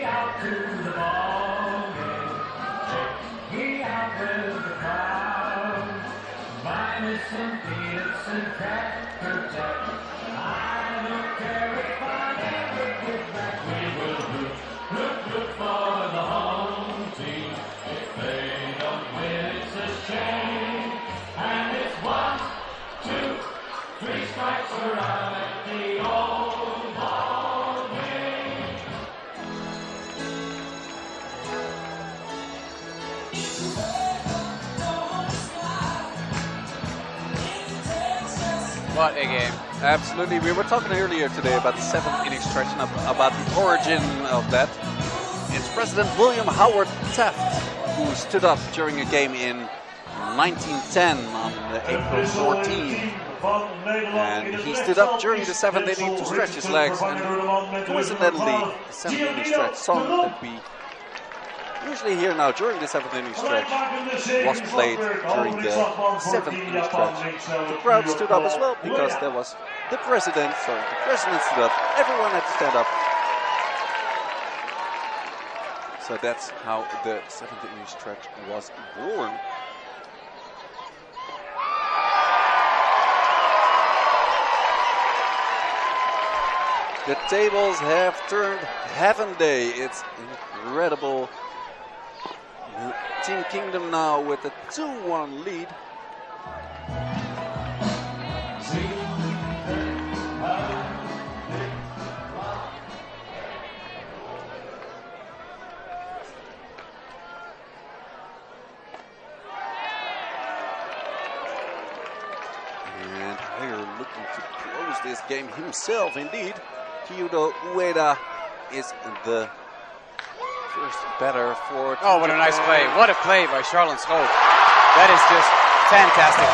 What a game. Absolutely. We were talking earlier today about the 7th inning stretch and about the origin of that. It's President William Howard Taft who stood up during a game in 1910 on April 14. And he stood up during the 7th inning to stretch his legs. And coincidentally, the 7th inning stretch song that we usually hear now during the 7th inning stretch was played during the 7th inning stretch. The crowd stood up as well because there was the president, so the president stood up, everyone had to stand up. So that's how the 7th inning stretch was born. The tables have turned heaven day. It's incredible. Team Kingdom now with a 2-1 lead. And Huijer looking to close this game himself indeed. Kyudo Ueda is the first batter for... Oh, what a nice play. What a play by Charlon Schoop. That is just fantastic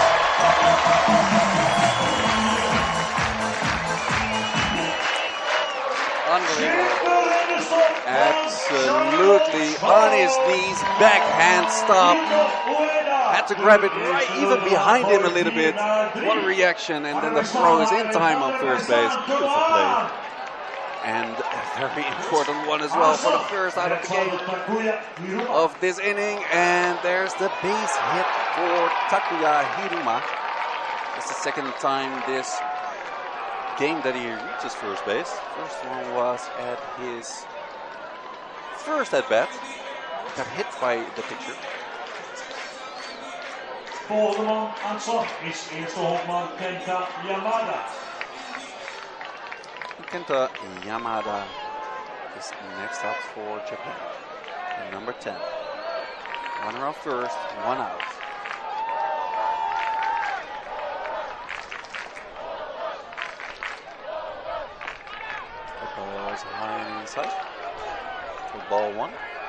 defense. Unbelievable. Absolutely on his knees, backhand stop. Had to grab it right even behind him a little bit. What a reaction, and then the throw is in time on first base. Beautiful play. And a very important one as well for the first out of the game of this inning. And there's the base hit for Takuya Hiruma. It's the second time this game that he reaches first base. First one was at his first at bat. Got hit by the pitcher. Volgende man aan slag is eerste honkman Kenta Yamada. Kenta Yamada is next up for Japan. And number 10. Runner on first, one out. The ball is high and inside. For ball one.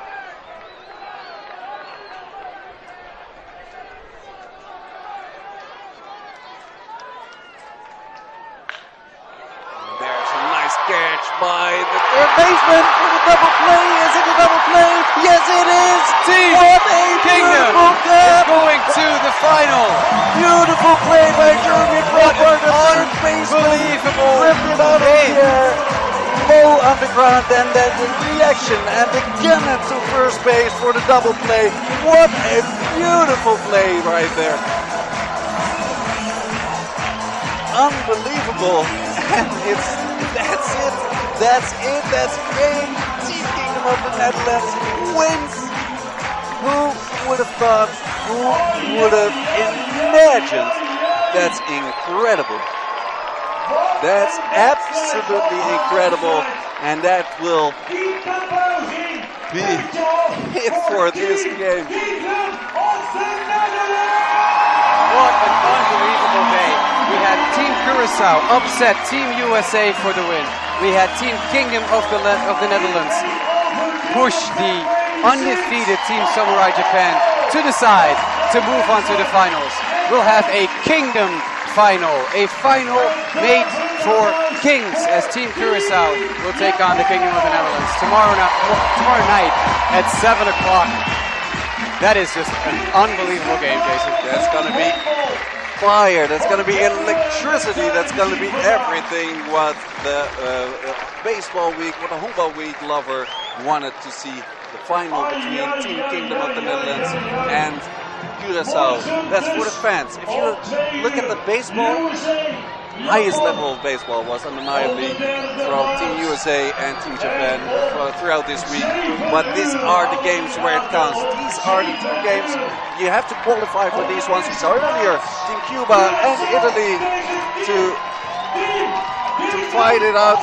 Catch by the third baseman for the double play. Is it a double play? Yes, it is. Team Kingdom is going to the final. Beautiful play by Jeremy Crawford. Unbelievable Ripped it out of the air. Low on the ground, and then the reaction, and again to first base for the double play. What a beautiful play right there. Unbelievable. And that's it. That's great. Team Kingdom of the Netherlands wins. Who would have thought? Who would have imagined? That's incredible. That's absolutely incredible, and that will be it for this game. What an unbelievable day. We had Team Curaçao upset Team USA for the win. We had Team Kingdom of the Netherlands push the undefeated Team Samurai Japan to the side to move on to the finals. We'll have a Kingdom final, a final made for kings, as Team Curaçao will take on the Kingdom of the Netherlands tomorrow night at 7 o'clock. That is just an unbelievable game, Jason. That's going to be fire, that's going to be electricity, that's going to be everything what the baseball week, what the Honkbalweek lover wanted to see. The final between Team Kingdom of the Netherlands and Curaçao. That's for the fans. If you look at the baseball, highest level of baseball was undeniably from Team USA and Team Japan throughout this week. But these are the games where it counts. These are the two games you have to qualify for. These ones we saw earlier, Team Cuba and Italy to fight it out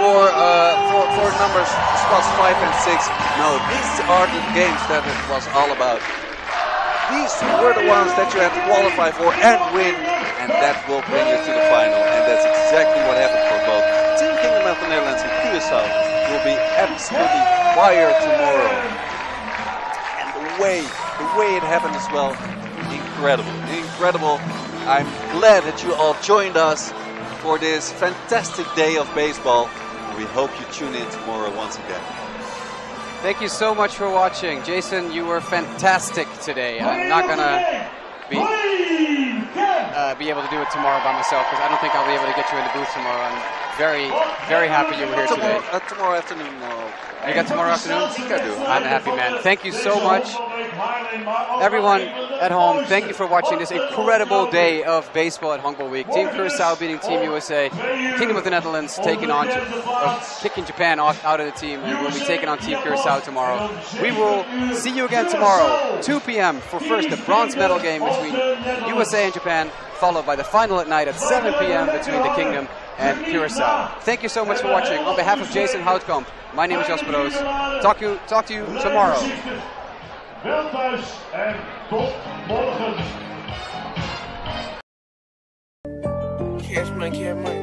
for numbers spots 5 and 6. No, these are the games that it was all about. These were the ones that you have to qualify for and win, and that will bring you to the final. And that's exactly what happened for both. Team Kingdom of the Netherlands and Curaçao will be absolutely fire tomorrow. And the way it happened as well, incredible. I'm glad that you all joined us for this fantastic day of baseball. We hope you tune in tomorrow once again. Thank you so much for watching. Jason, you were fantastic today. I'm not going to be able to do it tomorrow by myself because I don't think I'll be able to get you in the booth tomorrow. I'm very, very happy you were here today. Tomorrow afternoon. You got tomorrow afternoon? I do. I'm a happy man. Thank you so much. Everyone at home, thank you for watching this incredible day of baseball at Honkbalweek. Team Curaçao beating Team USA. Kingdom of the Netherlands kicking Japan out of the team, and we'll be taking on Team Curaçao tomorrow. We will see you again tomorrow, 2 p.m. for first the bronze medal game between USA and Japan, followed by the final at night at 7 p.m. between the Kingdom and Curaçao. Thank you so much for watching. On behalf of Jason Houtkamp, my name is Jasper Roos. Talk to you tomorrow. Wel thuis en tot morgen. Cash money.